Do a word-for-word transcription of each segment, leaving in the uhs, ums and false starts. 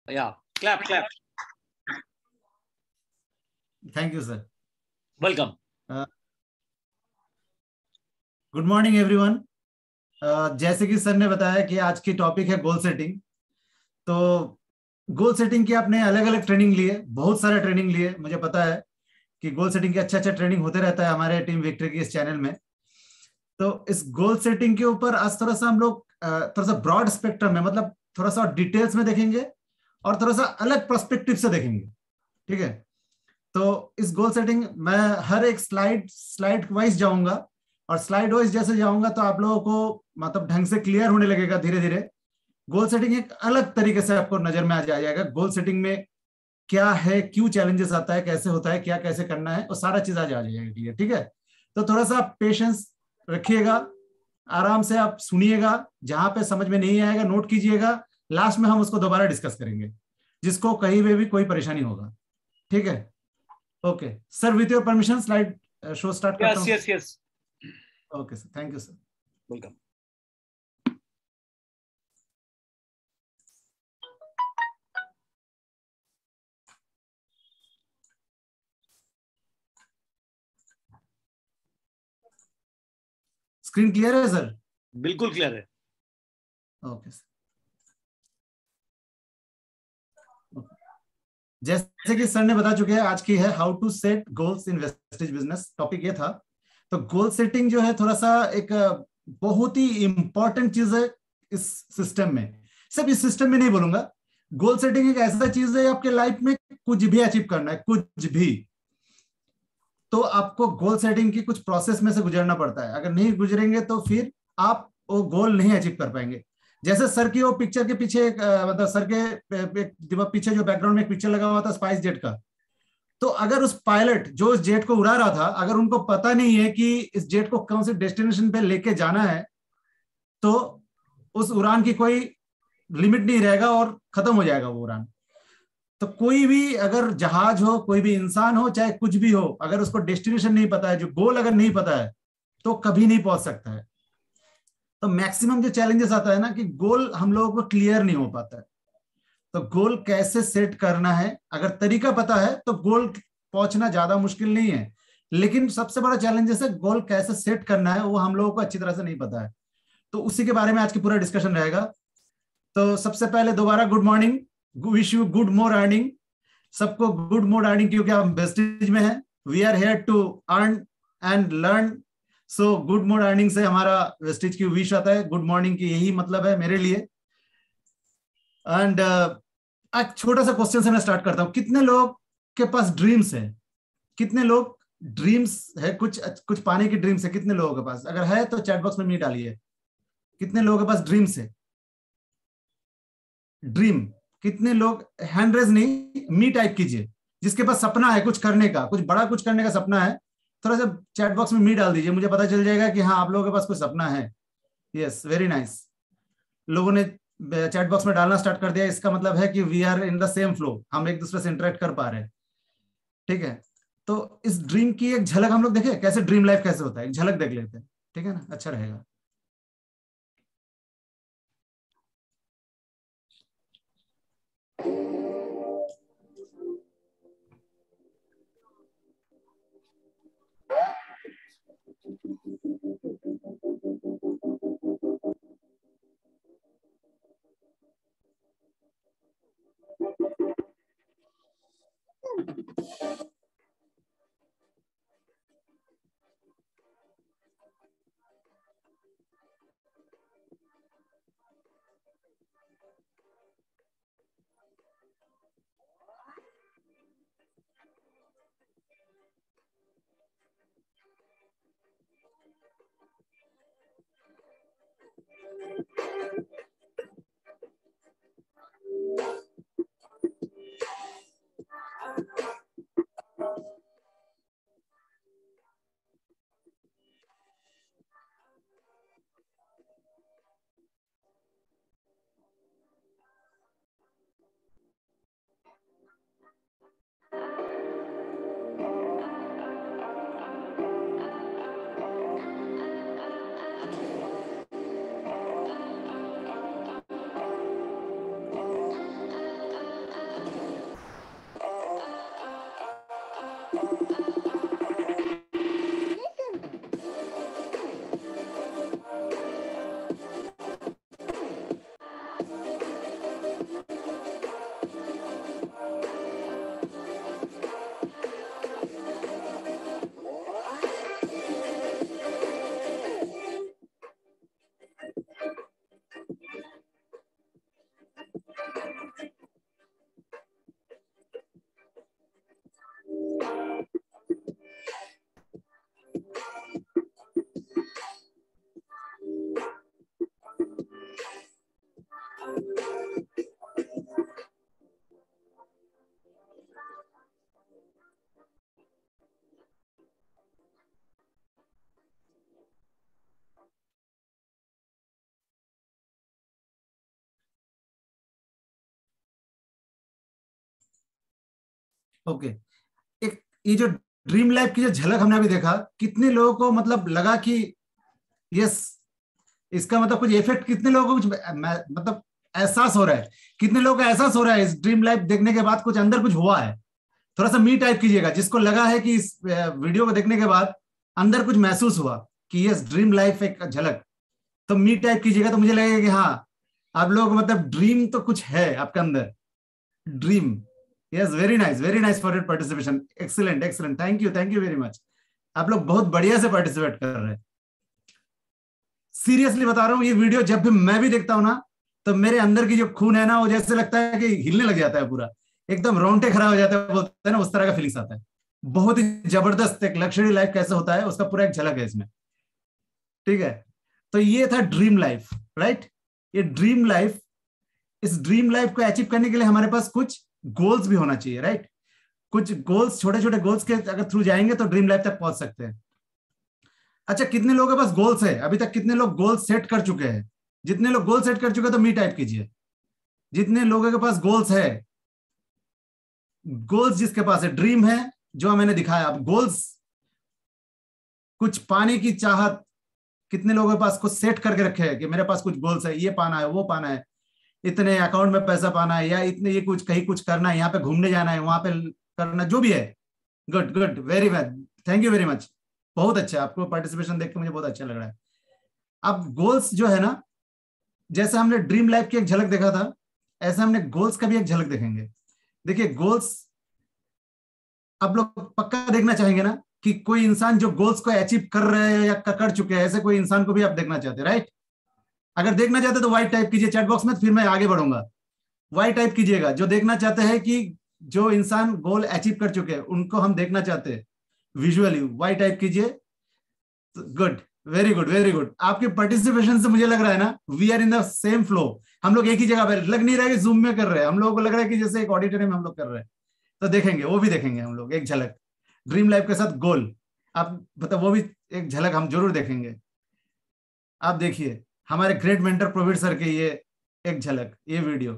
Yeah, clap, clap. Thank you, sir. Welcome. Uh, good morning everyone. जैसे कि sir ने बताया कि आज की टॉपिक है गोल सेटिंग। तो गोल सेटिंग की आपने अलग अलग ट्रेनिंग लिए, बहुत सारे ट्रेनिंग लिए। मुझे पता है कि गोल सेटिंग की अच्छा अच्छा ट्रेनिंग होते रहता है हमारे टीम विक्ट्री की इस चैनल में। तो इस गोल सेटिंग के ऊपर आज थोड़ा सा हम लोग थोड़ा सा ब्रॉड स्पेक्ट्रम में, मतलब थोड़ा सा डिटेल्स में देखेंगे और थोड़ा सा अलग पर्सपेक्टिव से देखेंगे। ठीक है, तो इस गोल सेटिंग मैं हर एक स्लाइड स्लाइड वाइज जाऊंगा और स्लाइड वाइज जैसे जाऊंगा तो आप लोगों को मतलब ढंग से क्लियर होने लगेगा धीरे धीरे। गोल सेटिंग एक अलग तरीके से आपको नजर में आ जाएगा। गोल सेटिंग में क्या है, क्यों चैलेंजेस आता है, कैसे होता है, क्या कैसे करना है, वो सारा चीज आ जाएगा। ठीक है, तो थोड़ा सा पेशेंस रखिएगा, आराम से आप सुनिएगा। जहां पे समझ में नहीं आएगा नोट कीजिएगा, लास्ट में हम उसको दोबारा डिस्कस करेंगे, जिसको कहीं पे भी कोई परेशानी होगा। ठीक है, okay sir, with your permission slide show start करता हूं। Yes yes. Okay sir, thank you sir. Welcome. Screen clear है सर? बिल्कुल क्लियर है। Okay sir. जैसे कि सर ने बता चुके हैं, आज की है how to set goals in Vestige business, topic ये था। तो गोल सेटिंग जो है थोड़ा सा एक बहुत ही इंपॉर्टेंट चीज है इस सिस्टम में। सिर्फ इस सिस्टम में नहीं बोलूंगा, गोल सेटिंग एक ऐसा चीज है आपके लाइफ में कुछ भी अचीव करना है, कुछ भी, तो आपको गोल सेटिंग की कुछ प्रोसेस में से गुजरना पड़ता है। अगर नहीं गुजरेंगे तो फिर आप वो गोल नहीं अचीव कर पाएंगे। जैसे सर की वो पिक्चर के पीछे एक मतलब सर के पीछे जो बैकग्राउंड में एक पिक्चर लगा हुआ था स्पाइस जेट का, तो अगर उस पायलट जो इस जेट को उड़ा रहा था, अगर उनको पता नहीं है कि इस जेट को कौन से डेस्टिनेशन पे लेके जाना है, तो उस उड़ान की कोई लिमिट नहीं रहेगा और खत्म हो जाएगा वो उड़ान। तो कोई भी अगर जहाज हो, कोई भी इंसान हो, चाहे कुछ भी हो, अगर उसको डेस्टिनेशन नहीं पता है, जो गोल अगर नहीं पता है, तो कभी नहीं पहुंच सकता है। तो मैक्सिमम जो चैलेंजेस आता है ना कि गोल हम लोगों को क्लियर नहीं हो पाता है। तो गोल कैसे सेट करना है, अगर तरीका पता है तो गोल पहुंचना ज्यादा मुश्किल नहीं है। लेकिन सबसे बड़ा चैलेंजेस है गोल कैसे सेट करना है, वो हम लोगों को अच्छी तरह से नहीं पता है। तो उसी के बारे में आज की पूरा डिस्कशन रहेगा। तो सबसे पहले दोबारा good morning, wish you good more earning. सबको गुड मोर अर्निंग, क्योंकि हम वेस्टेज में हैं। We are here to earn and learn. So good more earning से हमारा वेस्टेज की विश आता है, गुड मॉर्निंग की यही मतलब है मेरे लिए। एंड एक छोटा सा क्वेश्चन से मैं स्टार्ट करता हूं। कितने लोग के पास ड्रीम्स है? कितने लोग ड्रीम्स है, कुछ कुछ पाने की ड्रीम्स है? कितने लोगों के पास? अगर है तो चैट बॉक्स में मी डालिए। कितने लोगों के पास ड्रीम्स है? ड्रीम कितने लोग? हैंड रेज नहीं, मी टाइप कीजिए। जिसके पास सपना है कुछ करने का, कुछ बड़ा कुछ करने का सपना है, थोड़ा सा चैट बॉक्स में मी डाल दीजिए, मुझे पता चल जाएगा कि हाँ आप लोगों के पास कुछ सपना है। Yes, very nice. लोगों ने चैट बॉक्स में डालना स्टार्ट कर दिया, इसका मतलब है कि we are in the same flow, हम एक दूसरे से इंटरेक्ट कर पा रहे हैं। ठीक है, तो इस ड्रीम की एक झलक हम लोग देखें, कैसे ड्रीम लाइफ कैसे होता है, एक झलक देख लेते हैं। ठीक है ना, अच्छा रहेगा। ओके, एक ये जो ड्रीम लाइफ की जो झलक हमने अभी देखा, कितने लोगों को मतलब लगा कि यस, इसका मतलब कुछ इफेक्ट, कितने लोगों को कुछ मतलब एहसास हो रहा है, कितने लोगों का एहसास हो रहा है इस ड्रीम लाइफ देखने के बाद कुछ अंदर कुछ हुआ है? थोड़ा सा मी टाइप कीजिएगा, जिसको लगा है कि इस वीडियो को देखने के बाद अंदर कुछ महसूस हुआ कि यस ड्रीम लाइफ एक झलक, तो मी टाइप कीजिएगा, तो मुझे लगेगा कि हाँ आप लोग मतलब ड्रीम तो कुछ है आपके अंदर, dream. Yes, very nice, very nice for your participation, excellent excellent, thank you thank you very much. आप लोग बहुत बढ़िया से पार्टिसिपेट कर रहे हैं। सीरियसली बता रहा हूँ, ये वीडियो जब भी मैं भी देखता हूँ ना, तो मेरे अंदर की जो खून है ना, वो जैसे लगता है कि हिलने लग जाता है, पूरा एकदम रोंगटे खड़ा हो जाता है, बोलते हैं ना, उस तरह का फीलिंग्स आता है। बहुत ही जबरदस्त एक लग्जरी लाइफ कैसे होता है उसका पूरा एक झलक है इसमें, ठीक है। तो ये था ड्रीम लाइफ, राइट। ये ड्रीम लाइफ, इस ड्रीम लाइफ को अचीव करने के लिए हमारे पास कुछ गोल्स भी होना चाहिए, राइट। कुछ गोल्स, छोटे छोटे गोल्स के अगर थ्रू जाएंगे तो ड्रीम लाइफ तक पहुंच सकते हैं। अच्छा, कितने लोगों के पास गोल्स है अभी तक? कितने लोग गोल सेट कर चुके हैं? जितने लोग गोल सेट कर चुके हैं तो मी टाइप कीजिए। जितने लोगों के पास गोल्स है, गोल्स जिसके पास है, ड्रीम है जो मैंने दिखाया, अब गोल्स, कुछ पाने की चाहत, कितने लोगों के पास कुछ सेट करके रखे हैं कि मेरे पास कुछ गोल्स है, ये पाना है, वो पाना है, इतने अकाउंट में पैसा पाना है, या इतने ये कुछ कहीं कुछ करना है, यहाँ पे घूमने जाना है, वहां पे करना, जो भी है। Good good, very well, thank you very much, बहुत अच्छा, आपको पार्टिसिपेशन देख के मुझे बहुत अच्छा लग रहा है। अब गोल्स जो है ना, जैसे हमने ड्रीम लाइफ की एक झलक देखा था, ऐसे हमने गोल्स का भी एक झलक देखेंगे। देखिए गोल्स आप लोग पक्का देखना चाहेंगे ना, कि कोई इंसान जो गोल्स को अचीव कर रहे हैं या कर चुके हैं, ऐसे कोई इंसान को भी आप देखना चाहते हैं, राइट। अगर देखना चाहते तो वाइट टाइप कीजिए चैट बॉक्स में, फिर मैं आगे बढ़ूंगा। वाइट टाइप कीजिएगा जो देखना चाहते हैं कि जो इंसान गोल अचीव कर चुके हैं उनको हम देखना चाहते हैं विजुअली, वाइट टाइप कीजिए। Good, very good very good, आपके पार्टिसिपेशन से मुझे लग रहा है ना, we are in the same flow. हम लोग एक ही जगह पर, लग नहीं रहा है कि जूम में कर रहे हैं, हम लोगों को लग रहा है कि जैसे एक ऑडिटोरियम में हम लोग कर रहे हैं। तो देखेंगे, वो भी देखेंगे हम लोग एक झलक, ड्रीम लाइफ के साथ गोल, आप मतलब वो भी एक झलक हम जरूर देखेंगे। आप देखिए हमारे ग्रेट मेंटर प्रवीण सर के ये एक झलक, ये वीडियो।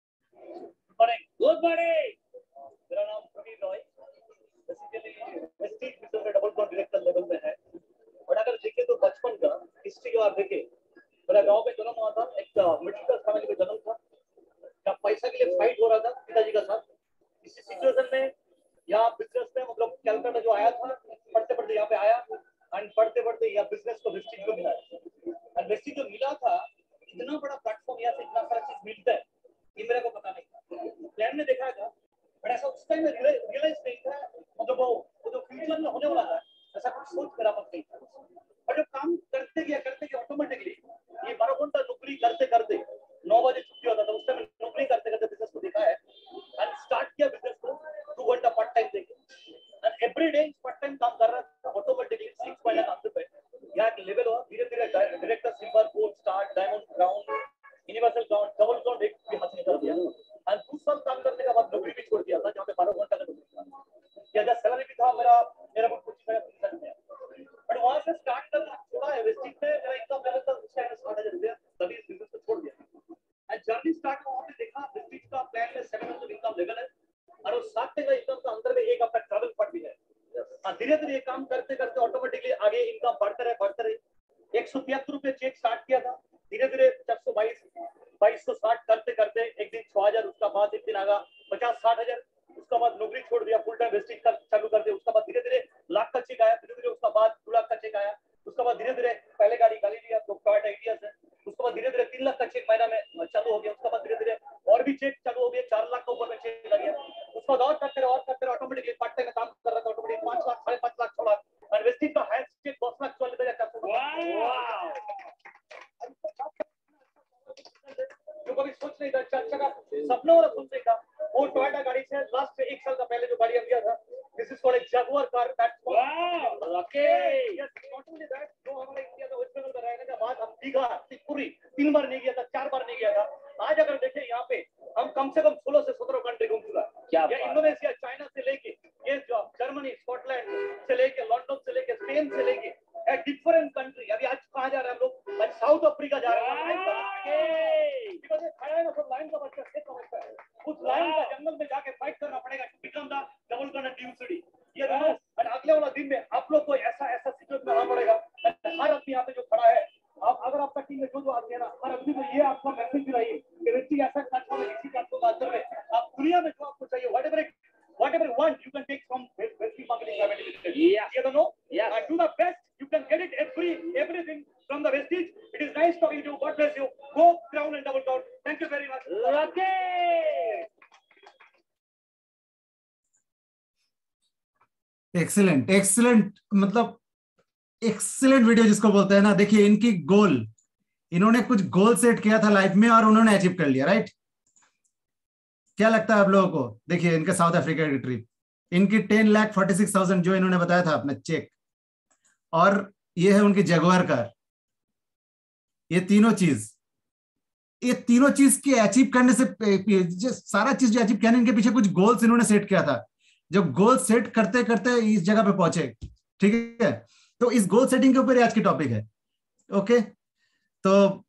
गुड मॉर्निंग, मेरा नाम Praveen Roy, basically Vestige business में डबल कॉन डायरेक्टर लेवल में है। और अगर देखें तो बचपन का हिस्ट्री के बारे में देखें, मेरा गांव में जन्म हुआ था, एक मिडिल क्लास फैमिली में जन्म था, जब पैसा के लिए फाइट हो रहा था पिताजी का साथ। इसी सिचुएशन में यहाँ बिजनेस में मतलब कैलकाटा जो आया था, पढ़ते पढ़ते यहाँ पे आया, एंड पढ़ते पढ़ते यहाँ बिजनेस को वेस्टीज को मिला। एंड वेस्टीज जो मिला था, इतना बड़ा प्लेटफॉर्म, यहाँ से इतना सारा चीज मिलता है, ये मेरे को पता नहीं था। प्लान में देखा था, बट ऐसा उस टाइम में रियलाइज नहीं था, मतलब वो जो फ्यूचर में होने वाला था, ऐसा कुछ सोच मेरा पास नहीं था। और जब काम करते गया करते गया ऑटोमेटिकली, ये बारह घंटा नौकरी करते करते नौ बजे छुट्टी होता था, उस टाइम नौकरी करते करते बिजनेस को देखा है, एंड स्टार्ट किया बिजनेस को दो घंटा पार्ट टाइम देके, and every day part time काम कर रहा था। ऑटोमेटिकली सिक्स महीने काम से पहले यहाँ एक लेवल हुआ, धीरे धीरे director, silver, gold, star, diamond, crown, universal crown, double crown एक भी हासिल कर दिया। एंड दो साल काम करने के बाद नौकरी भी छोड़ दिया था, जहाँ पे बारह घंटा का नौकरी था, या सैलरी भी था मेरा मेरा कुछ पच्चीस हजार में, बट वहां से स्टार्ट करना थोड़ा है। वेस्टिज में मेरा इनकम लेवल था उस टाइम साठ हजार रुपया, तभी इस बिजनेस को छोड़ दिया। एंड जर्नी स्टार्ट वहां पे देखा, वेस्टिज का प्लान में सेवन हंड्रेड इनकम लेवल है, और उस साठ का इनकम का अंदर में एक आपका ट्रैवल फंड भी है। धीरे धीरे ये काम करते करते ऑटोमेटिकली आगे इनकम बढ़ते रहे बढ़ते रहे। एक सौ तिहत्तर रुपये चेक स्टार्ट किया था, धीरे धीरे चार सौ बाईस बाईस सौ साठ करते करते एक दिन छह हजार, उसका बाद एक दिन आगा पचास साठ हजार, उसका बाद नौकरी छोड़ दिया, फुल टाइम वेस्टिज का चालू कर दिया। उसका बाद धीरे धीरे लाख का चेक आया, धीरे धीरे उसका बाद दो लाख का चेक आया, उसका बाद धीरे धीरे पहले गाड़ी गाड़ी लिया तो टोयोटा आइडिया से, उसके बाद धीरे धीरे तीन लाख का चेक महीना में चालू हो गया, उसका बाद धीरे धीरे और भी चेक चालू हो गया, चार लाख का ऊपर में चेक आ गया। उसका बाद और करते रहे और करते रहे, ऑटोमेटिकली पार्ट टाइम में काम कर रहा था, ऑटोमेटिकली पांच लाख साढ़े पांच लाख छह लाख, और वेस्टिज का हाईएस्ट चेक दस लाख चौवालीस हजार चार सौ। जो कभी सोच नहीं था, अच्छा का सपना वाला सोचने का, वो टोयोटा गाड़ी से लास्ट एक साल का पहले जो गाड़ी लिया था, this is called Jaguar car, that's okay yes, not only that, जो हमारे इंडिया का वेस्ट बंगाल में रहने के बाद हम दीघा त्रिपुरी तीन बार नहीं गया था, चार बार नहीं गया था। आज अगर देखें यहाँ पे हम कम से कम सोलह से सत्रह कंट्री घूम चुका है, इंडोनेशिया, चाइना से लेके ये जर्मनी, स्कॉटलैंड से लेके, लंदन से लेके, स्पेन से लेके, डिफरेंट कंट्री। अभी आज कहाँ जा रहे हैं हम लोग? आज साउथ अफ्रीका जा रहे हैं, बिकॉज़ ये खाया ना सब लाइन का बच्चा, खेत का बच्चा है, उस लाइन का जंगल में जाके फाइट करना पड़ेगा to become the double corner ड्यूसिटी। ये दोनों और अगले वाला दिन में आप लोग को ऐसा ऐसा सिचुएशन में आना पड़ेगा। हर आदमी यहाँ पे जो खड़ा है, आप अगर आपका टीम में जो जो आदमी है ना, हर आदमी को ये आपका मैसेज दिलाइए कि रिची ऐसा प्लेटफॉर्म है, इसी प्लेटफॉर्म का अंदर में आप दुनिया में जो आपको चाहिए whatever whatever you want you can take from Vestige Marketing Private Limited. Yeah. You don't know? Yeah. And do the best. You can get it every everything from the Vestige. It is nice talking to you. God bless you. Go crown and double crown. Thank you very much. Okay. Excellent excellent मतलब excellent video जिसको बोलते हैं ना। देखिए इनकी गोल, इन्होंने कुछ goal set किया था लाइफ में और उन्होंने अचीव कर लिया, राइट। क्या लगता है आप लोगों को? देखिए इनके साउथ अफ्रीका की ट्रिप, इनकी ten lakh forty six thousand जो इन्होंने बताया था अपना चेक, और ये है उनकी जगुआर कार। ये तीनों चीज ये तीनों चीज के अचीव करने से, सारा चीज जो अचीव किया, इनके पीछे कुछ गोल्स इन्होंने सेट किया था, जो गोल सेट करते करते इस जगह पे पहुंचे। ठीक है, तो इस गोल सेटिंग के ऊपर आज की टॉपिक है। ओके, तो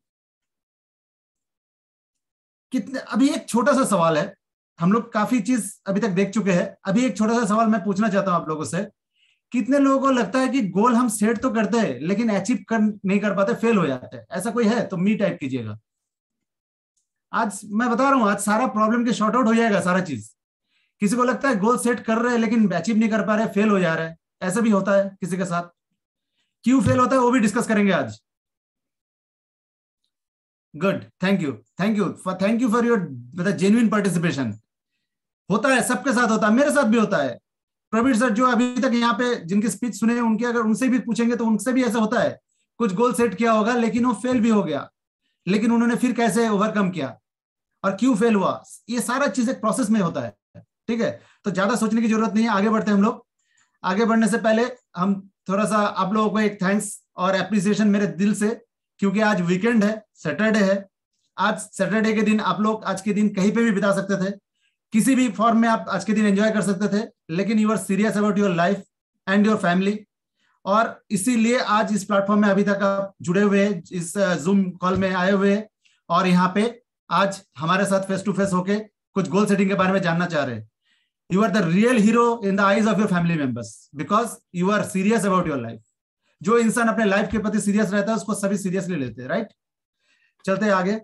कितने, अभी एक छोटा सा सवाल है, हम लोग काफी चीज अभी तक देख चुके हैं, अभी एक छोटा सा सवाल मैं पूछना चाहता हूं आप लोगों से। कितने लोगों को लगता है कि गोल हम सेट तो करते हैं लेकिन अचीव कर नहीं कर पाते, फेल हो जाते हैं? ऐसा कोई है तो मी टाइप कीजिएगा। आज मैं बता रहा हूं, आज सारा प्रॉब्लम के शॉर्ट आउट हो जाएगा सारा चीज। किसी को लगता है गोल सेट कर रहे हैं लेकिन अचीव नहीं कर पा रहे, फेल हो जा रहे हैं, ऐसा भी होता है किसी के साथ। क्यों फेल होता है वो भी डिस्कस करेंगे आज। Good, thank you thank you thank you for your genuine participation. होता है, सबके साथ होता है, मेरे साथ भी होता है। प्रवीण सर जो अभी तक यहाँ पे जिनकी स्पीच सुने हैं, उनके अगर उनसे भी पूछेंगे तो उनसे भी ऐसा होता है, कुछ गोल सेट किया होगा लेकिन वो फेल भी हो गया, लेकिन उन्होंने फिर कैसे ओवरकम किया और क्यों फेल हुआ, ये सारा चीज एक प्रोसेस में होता है। ठीक है, तो ज्यादा सोचने की जरूरत नहीं है, आगे बढ़ते हैं हम लोग। आगे बढ़ने से पहले हम थोड़ा सा आप लोगों को एक थैंक्स और एप्रिसिएशन मेरे दिल से, क्योंकि आज वीकेंड है, सैटरडे है। आज सैटरडे के दिन आप लोग आज के दिन कहीं पे भी बिता सकते थे, किसी भी फॉर्म में आप आज के दिन एंजॉय कर सकते थे, लेकिन you are serious about your life and your family, और इसीलिए आज इस प्लेटफॉर्म में अभी तक आप जुड़े हुए, इस जूम कॉल में आए हुए, और यहाँ पे आज हमारे साथ फेस टू फेस होके कुछ गोल सेटिंग के बारे में जानना चाह रहे हैं। You are the real hero in the eyes of your family members because you are serious about your life. जो इंसान अपने लाइफ के प्रति सीरियस रहता है उसको सभी सीरियसली लेते हैं, राइट। चलते हैं आगे।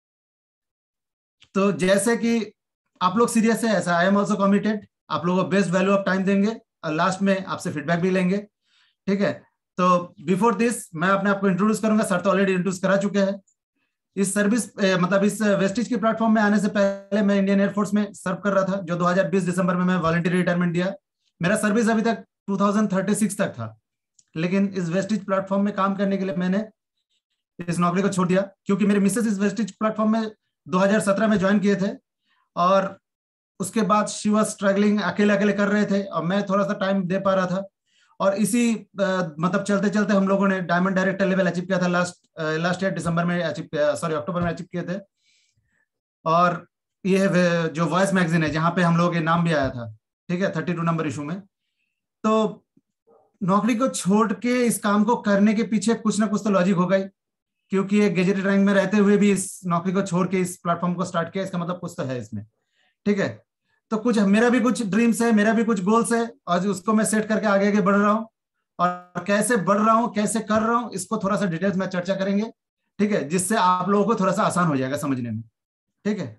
तो जैसे कि आप लोग सीरियस है, ऐसा आई एम ऑल्सो कमिटेड। आप लोगों को बेस्ट वैल्यू ऑफ टाइम देंगे और लास्ट में आपसे फीडबैक भी लेंगे। ठीक है, तो बिफोर दिस मैं अपने आपको इंट्रोड्यूस करूंगा। सर तो ऑलरेडी इंट्रोड्यूस करा चुके हैं। इस सर्विस मतलब इस वेस्टिज के प्लेटफॉर्म में आने से पहले मैं इंडियन एयरफोर्स में सर्व कर रहा था, जो दो हज़ार बीस दिसंबर में मैं वॉलंटरी रिटायरमेंट दिया। मेरा सर्विस अभी तक दो हज़ार छत्तीस तक था, लेकिन इस वेस्टिज प्लेटफॉर्म में काम करने के लिए मैंने इस नौकरी को छोड़ दिया, क्योंकि मेरे मिसेस इस वेस्टिज प्लेटफॉर्म में दो हज़ार सत्रह में ज्वाइन किए थे, और उसके बाद शी वाज स्ट्रगलिंग, अकेले अकेले कर रहे थे और मैं थोड़ा सा टाइम दे पा रहा था। और इसी आ, मतलब चलते चलते हम लोगों ने डायमंड डायरेक्टर लेवल अचीव किया था लास्ट लास्ट ईयर दिसंबर में अचीव किया, सॉरी अक्टूबर में अचीव किए थे। और ये है जो वॉइस मैगजीन है जहां पे हम लोगों के नाम भी आया था, ठीक है, थर्टी टू नंबर इशू में। तो नौकरी को छोड़ के इस काम को करने के पीछे कुछ ना कुछ तो लॉजिक होगा ही, क्योंकि एक गेजेटेड रैंक में रहते हुए भी इस नौकरी को छोड़ के इस प्लेटफॉर्म को स्टार्ट किया, इसका मतलब कुछ तो है इसमें। ठीक है, तो कुछ मेरा भी कुछ ड्रीम्स है, मेरा भी कुछ गोल्स है, और उसको मैं सेट करके आगे आगे बढ़ रहा हूँ। और कैसे बढ़ रहा हूँ, कैसे कर रहा हूँ, इसको थोड़ा सा डिटेल्स में चर्चा करेंगे। ठीक है, जिससे आप लोगों को थोड़ा सा आसान हो जाएगा समझने में। ठीक है,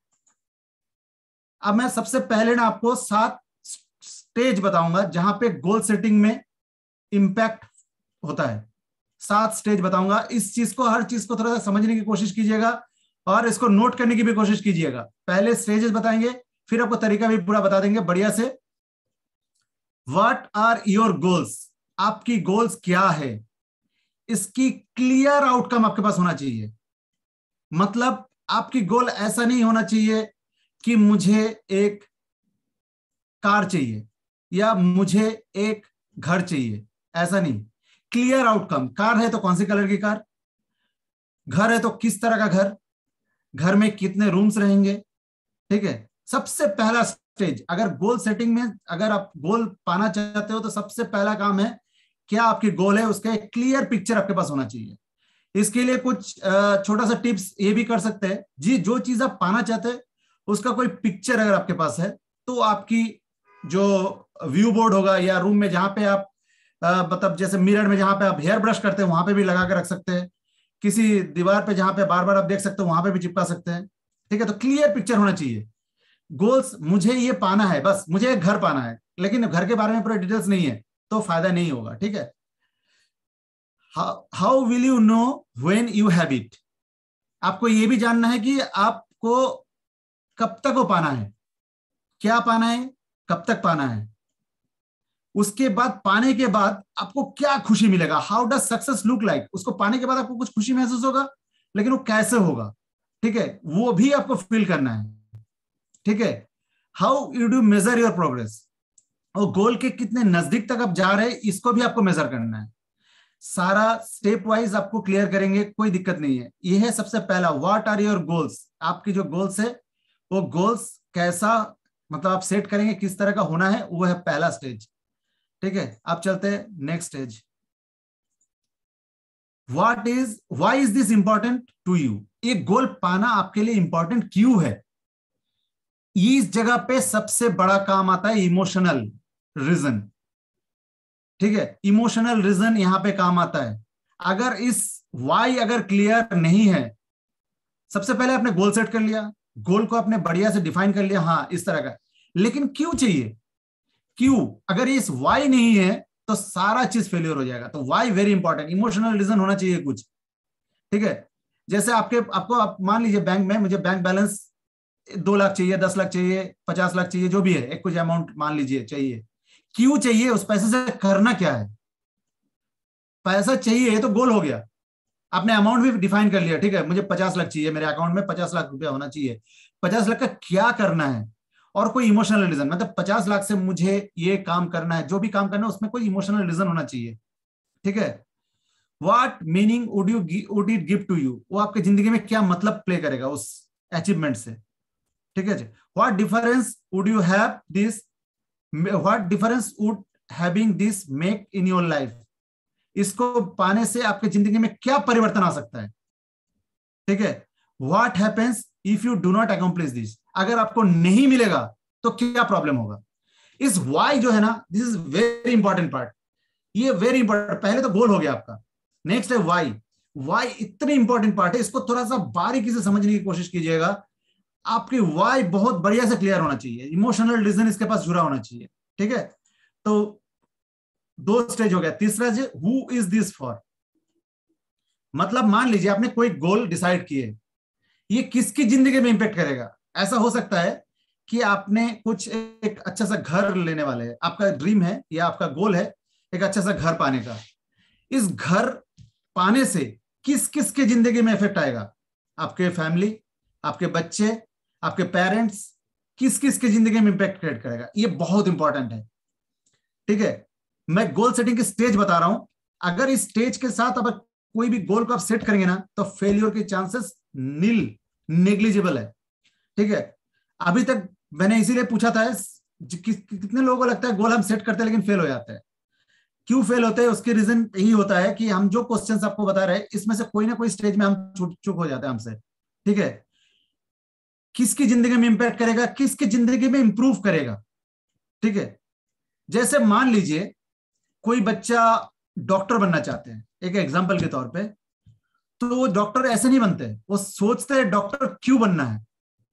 अब मैं सबसे पहले ना आपको सात स्टेज बताऊंगा जहां पे गोल सेटिंग में इंपैक्ट होता है। सात स्टेज बताऊंगा। इस चीज को, हर चीज को थोड़ा सा समझने की कोशिश कीजिएगा और इसको नोट करने की भी कोशिश कीजिएगा। पहले स्टेजेस बताएंगे, फिर आपको तरीका भी पूरा बता देंगे बढ़िया से। व्हाट आर योर गोल्स, आपकी गोल्स क्या है, इसकी क्लियर आउटकम आपके पास होना चाहिए। मतलब आपकी गोल ऐसा नहीं होना चाहिए कि मुझे एक कार चाहिए या मुझे एक घर चाहिए, ऐसा नहीं। क्लियर आउटकम, कार है तो कौन सी कलर की कार, घर है तो किस तरह का घर, घर में कितने रूम्स रहेंगे। ठीक है, सबसे पहला स्टेज, अगर गोल सेटिंग में अगर आप गोल पाना चाहते हो तो सबसे पहला काम है क्या आपकी गोल है, उसका एक क्लियर पिक्चर आपके पास होना चाहिए। इसके लिए कुछ छोटा सा टिप्स ये भी कर सकते हैं जी। जो चीज आप पाना चाहते हैं उसका कोई पिक्चर अगर आपके पास है तो आपकी जो व्यू बोर्ड होगा या रूम में जहां पे आप मतलब जैसे मिरर में जहां पे आप हेयर ब्रश करते हैं वहां पे भी लगा के रख सकते हैं, किसी दीवार पे जहां पे बार बार आप देख सकते हो वहां पे भी चिपका सकते हैं। ठीक है, तो क्लियर पिक्चर होना चाहिए। गोल्स, मुझे ये पाना है, बस मुझे एक घर पाना है, लेकिन घर के बारे में पूरे डिटेल्स नहीं है तो फायदा नहीं होगा। ठीक है, how will you know when you have it, आपको ये भी जानना है कि आपको कब तक वो पाना है, क्या पाना है, कब तक पाना है, उसके बाद पाने के बाद आपको क्या खुशी मिलेगा, how does success look like. उसको पाने के बाद आपको कुछ खुशी महसूस होगा, लेकिन वो कैसे होगा, ठीक है, वो भी आपको फील करना है। ठीक है, how you do measure your progress, और गोल के कितने नजदीक तक आप जा रहे हैं इसको भी आपको मेजर करना है। सारा स्टेप वाइज आपको क्लियर करेंगे, कोई दिक्कत नहीं है। यह है सबसे पहला, व्हाट आर योर गोल्स, आपकी जो गोल्स है वो गोल्स कैसा मतलब आप सेट करेंगे, किस तरह का होना है, वो है पहला स्टेज। ठीक है, आप चलते हैं next stage. What is why is this important to you, ये गोल पाना आपके लिए इंपॉर्टेंट क्यों है। इस जगह पे सबसे बड़ा काम आता है इमोशनल रीजन। ठीक है, इमोशनल रीजन यहां पे काम आता है। अगर इस वाई अगर क्लियर नहीं है, सबसे पहले आपने गोल सेट कर लिया, गोल को आपने बढ़िया से डिफाइन कर लिया, हाँ इस तरह का, लेकिन क्यों चाहिए, क्यों, अगर इस वाई नहीं है तो सारा चीज फेलियर हो जाएगा। तो why very important, emotional reason होना चाहिए कुछ। ठीक है, जैसे आपके आपको आप मान लीजिए बैंक में मुझे बैंक बैलेंस दो लाख चाहिए, दस लाख चाहिए, पचास लाख चाहिए, जो भी है एक कुछ अमाउंट मान लीजिए चाहिए, क्यों चाहिए, उस पैसे से करना क्या है। पैसा चाहिए तो गोल हो गया, आपने अमाउंट भी डिफाइन कर लिया। ठीक है, मुझे पचास लाख चाहिए, मेरे अकाउंट में पचास लाख रुपया होना चाहिए, पचास लाख का क्या करना है, और कोई इमोशनल रीजन, मतलब पचास लाख से मुझे ये काम करना है, जो भी काम करना है उसमें कोई इमोशनल रीजन होना चाहिए। ठीक है, what meaning would you would it give to you, वो आपकी जिंदगी में क्या मतलब प्ले करेगा उस अचीवमेंट से। ठीक है जी, what difference would you have this, what difference would having this make in your life, इसको पाने से आपकी जिंदगी में क्या परिवर्तन आ सकता है। ठीक है, what happens if you do not accomplish this, अगर आपको नहीं मिलेगा तो क्या प्रॉब्लम होगा। इस वाई जो है ना, this is very important part, ये वेरी इंपॉर्टेंट। पहले तो गोल हो गया आपका, नेक्स्ट है वाई। वाई इतनी इंपॉर्टेंट पार्ट है, इसको थोड़ा सा बारीकी से समझने की कोशिश कीजिएगा। आपकी वाई बहुत बढ़िया से क्लियर होना चाहिए, इमोशनल रीजन इसके पास जुड़ा होना चाहिए। ठीक है, तो दो स्टेज हो गया। तीसरा जो हु इज दिस फॉर, मतलब मान लीजिए आपने कोई गोल डिसाइड किए, ये किसकी जिंदगी में इंपैक्ट करेगा। ऐसा हो सकता है कि आपने कुछ एक अच्छा सा घर लेने वाले हैं, आपका ड्रीम है या आपका गोल है एक अच्छा सा घर पाने का। इस घर पाने से किस किस के जिंदगी में इफेक्ट आएगा, आपके फैमिली, आपके बच्चे, आपके पेरेंट्स, किस किस के जिंदगी में इंपैक्ट क्रिएट करेगा, ये बहुत इंपॉर्टेंट है। ठीक है, मैं गोल सेटिंग की स्टेज बता रहा हूं, अगर इस स्टेज के साथ अब कोई भी गोल को आप सेट करेंगे ना तो फेलियर के चांसेस नील नेग्लिजिबल है। ठीक है, अभी तक मैंने इसीलिए पूछा था कि, कि, कितने लोगों को लगता है गोल हम सेट करते हैं लेकिन फेल हो जाते हैं। क्यों फेल होते हैं, उसके रीजन यही होता है कि हम जो क्वेश्चंस आपको बता रहे हैं इसमें से कोई ना कोई स्टेज में हम चुप चुप हो जाते हैं हमसे। ठीक है, किसकी जिंदगी में इंपैक्ट करेगा, किसकी जिंदगी में इंप्रूव करेगा। ठीक है, जैसे मान लीजिए कोई बच्चा डॉक्टर बनना चाहते हैं, एक एग्जांपल के तौर पे, तो वो डॉक्टर ऐसे नहीं बनते, वो सोचते हैं डॉक्टर क्यों बनना है,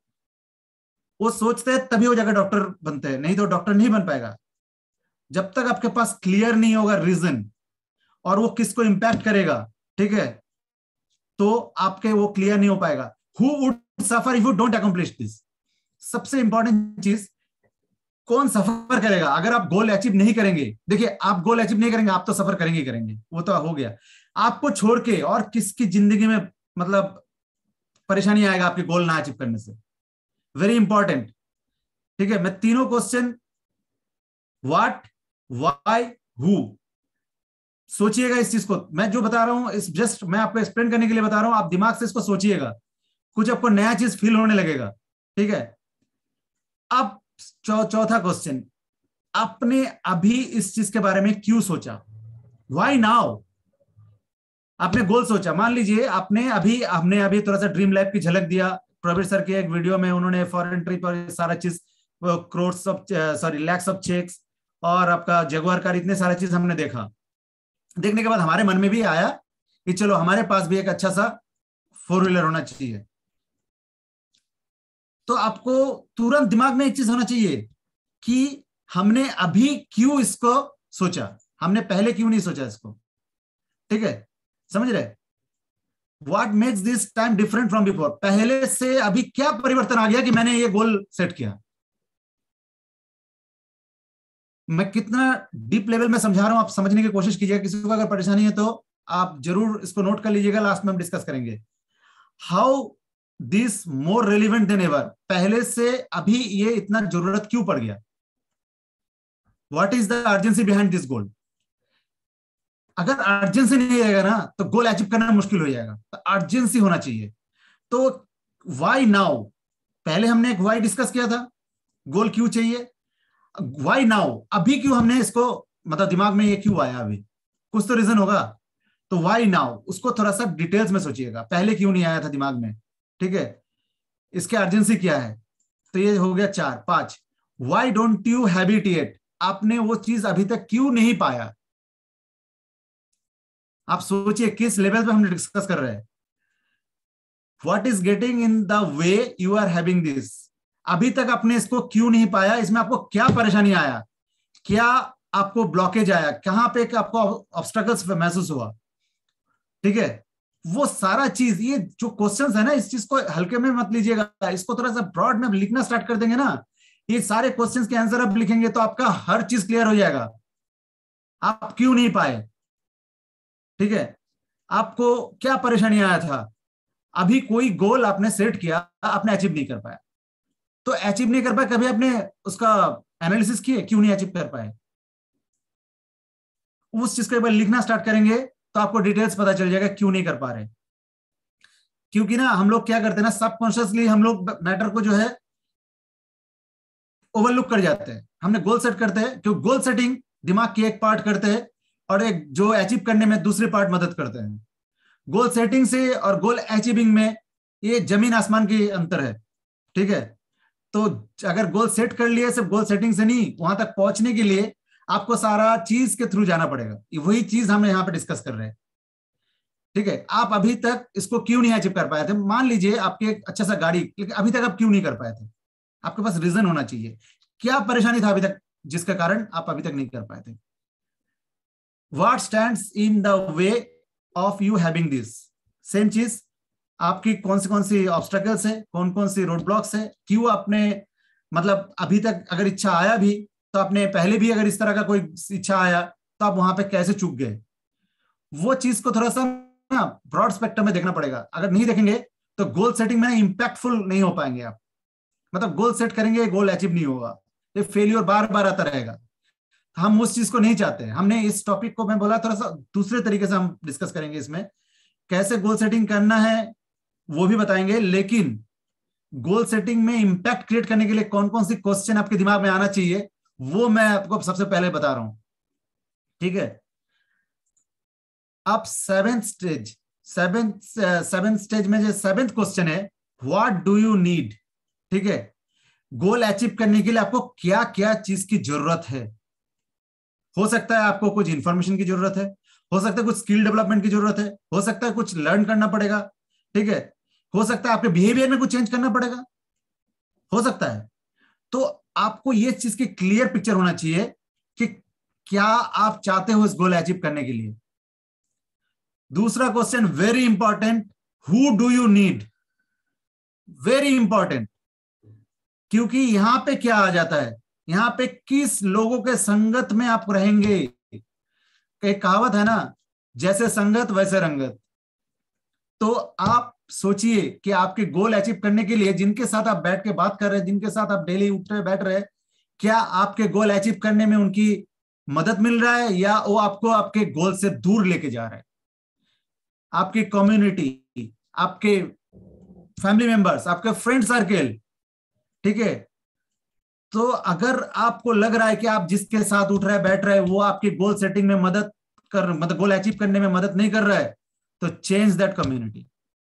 वो सोचते हैं तभी वो जाकर डॉक्टर बनते हैं, नहीं तो डॉक्टर नहीं बन पाएगा। जब तक आपके पास क्लियर नहीं होगा रीजन और वो किसको इंपैक्ट करेगा, ठीक है, तो आपके वो क्लियर नहीं हो पाएगा। Who would suffer if you don't accomplish this, सबसे इंपॉर्टेंट चीज, कौन सफर करेगा अगर आप गोल अचीव नहीं करेंगे। देखिए, आप गोल अचीव नहीं करेंगे, आप तो सफर करेंगे ही करेंगे, वो तो हो गया। आपको छोड़ के और किसकी जिंदगी में मतलब परेशानी आएगा आपके गोल ना अचीव करने से, वेरी इंपॉर्टेंट। ठीक है, मैं तीनों क्वेश्चन व्हाट, व्हाई, हु, सोचिएगा इस चीज को। मैं जो बता रहा हूं इस जस्ट मैं आपको एक्सप्लेन करने के लिए बता रहा हूं, आप दिमाग से इसको सोचिएगा, कुछ आपको नया चीज फील होने लगेगा। ठीक है, अब चौ, चौथा क्वेश्चन, आपने अभी इस चीज के बारे में क्यों सोचा, व्हाई नाउ। आपने गोल सोचा, मान लीजिए आपने अभी हमने अभी थोड़ा सा ड्रीम लाइफ की झलक दिया, प्रवीर सर की एक वीडियो में उन्होंने फॉरेन ट्रिप और सारा चीज crore of sorry lakhs of checks और आपका जगुआर कार इतने सारा चीज हमने देखा। देखने के बाद हमारे मन में भी आया कि चलो हमारे पास भी एक अच्छा सा फोर व्हीलर होना चाहिए। तो आपको तुरंत दिमाग में एक चीज होना चाहिए कि हमने अभी क्यों इसको सोचा, हमने पहले क्यों नहीं सोचा इसको। ठीक है, समझ रहे? What makes this time different from before? पहले से अभी क्या परिवर्तन आ गया कि मैंने ये गोल सेट किया। मैं कितना डीप लेवल में समझा रहा हूं, आप समझने की कोशिश कीजिएगा। किसी को अगर परेशानी है तो आप जरूर इसको नोट कर लीजिएगा, लास्ट में हम डिस्कस करेंगे। How this more relevant than ever, पहले से अभी ये इतना जरूरत क्यों पड़ गया। What is the urgency behind this goal. अगर अर्जेंसी नहीं रहेगा ना तो गोल अचीव करना मुश्किल हो जाएगा, तो अर्जेंसी होना चाहिए। तो व्हाई नाउ, पहले हमने एक व्हाई डिस्कस किया था, गोल क्यों चाहिए। व्हाई नाउ, अभी क्यों हमने इसको, मतलब दिमाग में ये क्यों आया, अभी कुछ तो रीजन होगा। तो व्हाई नाउ, उसको थोड़ा सा डिटेल्स में सोचिएगा, पहले क्यों नहीं आया था दिमाग में। ठीक है, इसके अर्जेंसी क्या है। तो ये हो गया चार। पांच, व्हाई डोंट यू हैबिटेट, आपने वो चीज अभी तक क्यों नहीं पाया। आप सोचिए किस लेवल पे हम डिस्कस कर रहे हैं। What is getting in the way you are having this, अभी तक आपने इसको क्यों नहीं पाया, इसमें आपको क्या परेशानी आया, क्या आपको ब्लॉकेज आया, कहां पे आपको ऑब्स्टेकल्स महसूस हुआ। ठीक है, वो सारा चीज, ये जो क्वेश्चंस है ना, इस चीज को हल्के में मत लीजिएगा, इसको थोड़ा सा ब्रॉड में लिखना स्टार्ट कर देंगे ना, ये सारे क्वेश्चंस के आंसर आप लिखेंगे तो आपका हर चीज क्लियर हो जाएगा। आप क्यों नहीं पाए, ठीक है, आपको क्या परेशानी आया था, अभी कोई गोल आपने सेट किया, आपने अचीव नहीं कर पाया। तो अचीव नहीं कर पाए, कभी आपने उसका एनालिसिस किए क्यों नहीं अचीव कर पाए। उस चीज को एक बार लिखना स्टार्ट करेंगे तो आपको डिटेल्स पता चल जाएगा क्यों नहीं कर पा रहे। क्योंकि ना हम लोग क्या करते हैं ना, सबकॉन्शियसली हम लोग मैटर को जो है ओवरलुक कर जाते हैं। हमने गोल सेट करते हैं, क्योंकि गोल सेटिंग दिमाग की एक पार्ट करते हैं और एक जो अचीव करने में दूसरे पार्ट मदद करते हैं। गोल सेटिंग से और गोल अचीविंग में ये जमीन आसमान की अंतर है। ठीक है, तो अगर गोल सेट कर लिए, सिर्फ गोल सेटिंग से नहीं, वहां तक पहुंचने के लिए आपको सारा चीज के थ्रू जाना पड़ेगा। वही चीज हम यहाँ पे डिस्कस कर रहे हैं। ठीक है, आप अभी तक इसको क्यों नहीं अचीव कर पाए थे। मान लीजिए आपके एक अच्छा सा गाड़ी, लेकिन अभी तक आप क्यों नहीं कर पाए थे, आपके पास रीजन होना चाहिए, क्या परेशानी था अभी तक जिसके कारण आप अभी तक नहीं कर पाए थे। What stands in the way of you having this? Same चीज, आपकी कौन सी कौन सी ऑब्स्टेकल्स है, कौन कौन सी रोड ब्लॉक्स है, क्यों आपने, मतलब अभी तक अगर इच्छा आया भी तो आपने पहले भी अगर इस तरह का कोई इच्छा आया तो आप वहां पे कैसे चूक गए। वो चीज को थोड़ा सा ना ब्रॉड स्पेक्ट्रम में देखना पड़ेगा। अगर नहीं देखेंगे तो गोल सेटिंग में इंपैक्टफुल नहीं हो पाएंगे आप। मतलब गोल सेट करेंगे, गोल अचीव नहीं होगा, ये फेलियर बार बार आता रहेगा। हम उस चीज को नहीं चाहते। हमने इस टॉपिक को, मैं बोला थोड़ा सा दूसरे तरीके से हम डिस्कस करेंगे। इसमें कैसे गोल सेटिंग करना है वो भी बताएंगे, लेकिन गोल सेटिंग में इंपैक्ट क्रिएट करने के लिए कौन कौन सी क्वेश्चन आपके दिमाग में आना चाहिए वो मैं आपको सबसे पहले बता रहा हूं। ठीक है, अब seventh stage, seventh seventh stage में जो सेवेंथ क्वेश्चन है, व्हाट डू यू नीड। ठीक है, गोल अचीव करने के लिए आपको क्या क्या चीज की जरूरत है। हो सकता है आपको कुछ इंफॉर्मेशन की जरूरत है, हो सकता है कुछ स्किल डेवलपमेंट की जरूरत है, हो सकता है कुछ लर्न करना पड़ेगा। ठीक है, हो सकता है आपके बिहेवियर में कुछ चेंज करना पड़ेगा, हो सकता है। तो आपको ये चीज की क्लियर पिक्चर होना चाहिए कि क्या आप चाहते हो इस गोल अचीव करने के लिए। दूसरा question very important, who do you need, very important. क्योंकि यहां पे क्या आ जाता है, यहां पे किस लोगों के संगत में आप रहेंगे। एक कहावत है ना, जैसे संगत वैसे रंगत। तो आप सोचिए कि आपके गोल अचीव करने के लिए जिनके साथ आप बैठ के बात कर रहे हैं, जिनके साथ आप डेली उठ रहे बैठ रहे हैं, क्या आपके गोल अचीव करने में उनकी मदद मिल रहा है या वो आपको आपके गोल से दूर लेके जा रहा है। आपकी कम्युनिटी, आपके फैमिली मेंबर्स, आपके फ्रेंड सर्कल। ठीक है, तो अगर आपको लग रहा है कि आप जिसके साथ उठ रहे बैठ रहे वो आपकी गोल सेटिंग में मदद कर, मतलब गोल अचीव करने में मदद नहीं कर रहा है, तो change that community,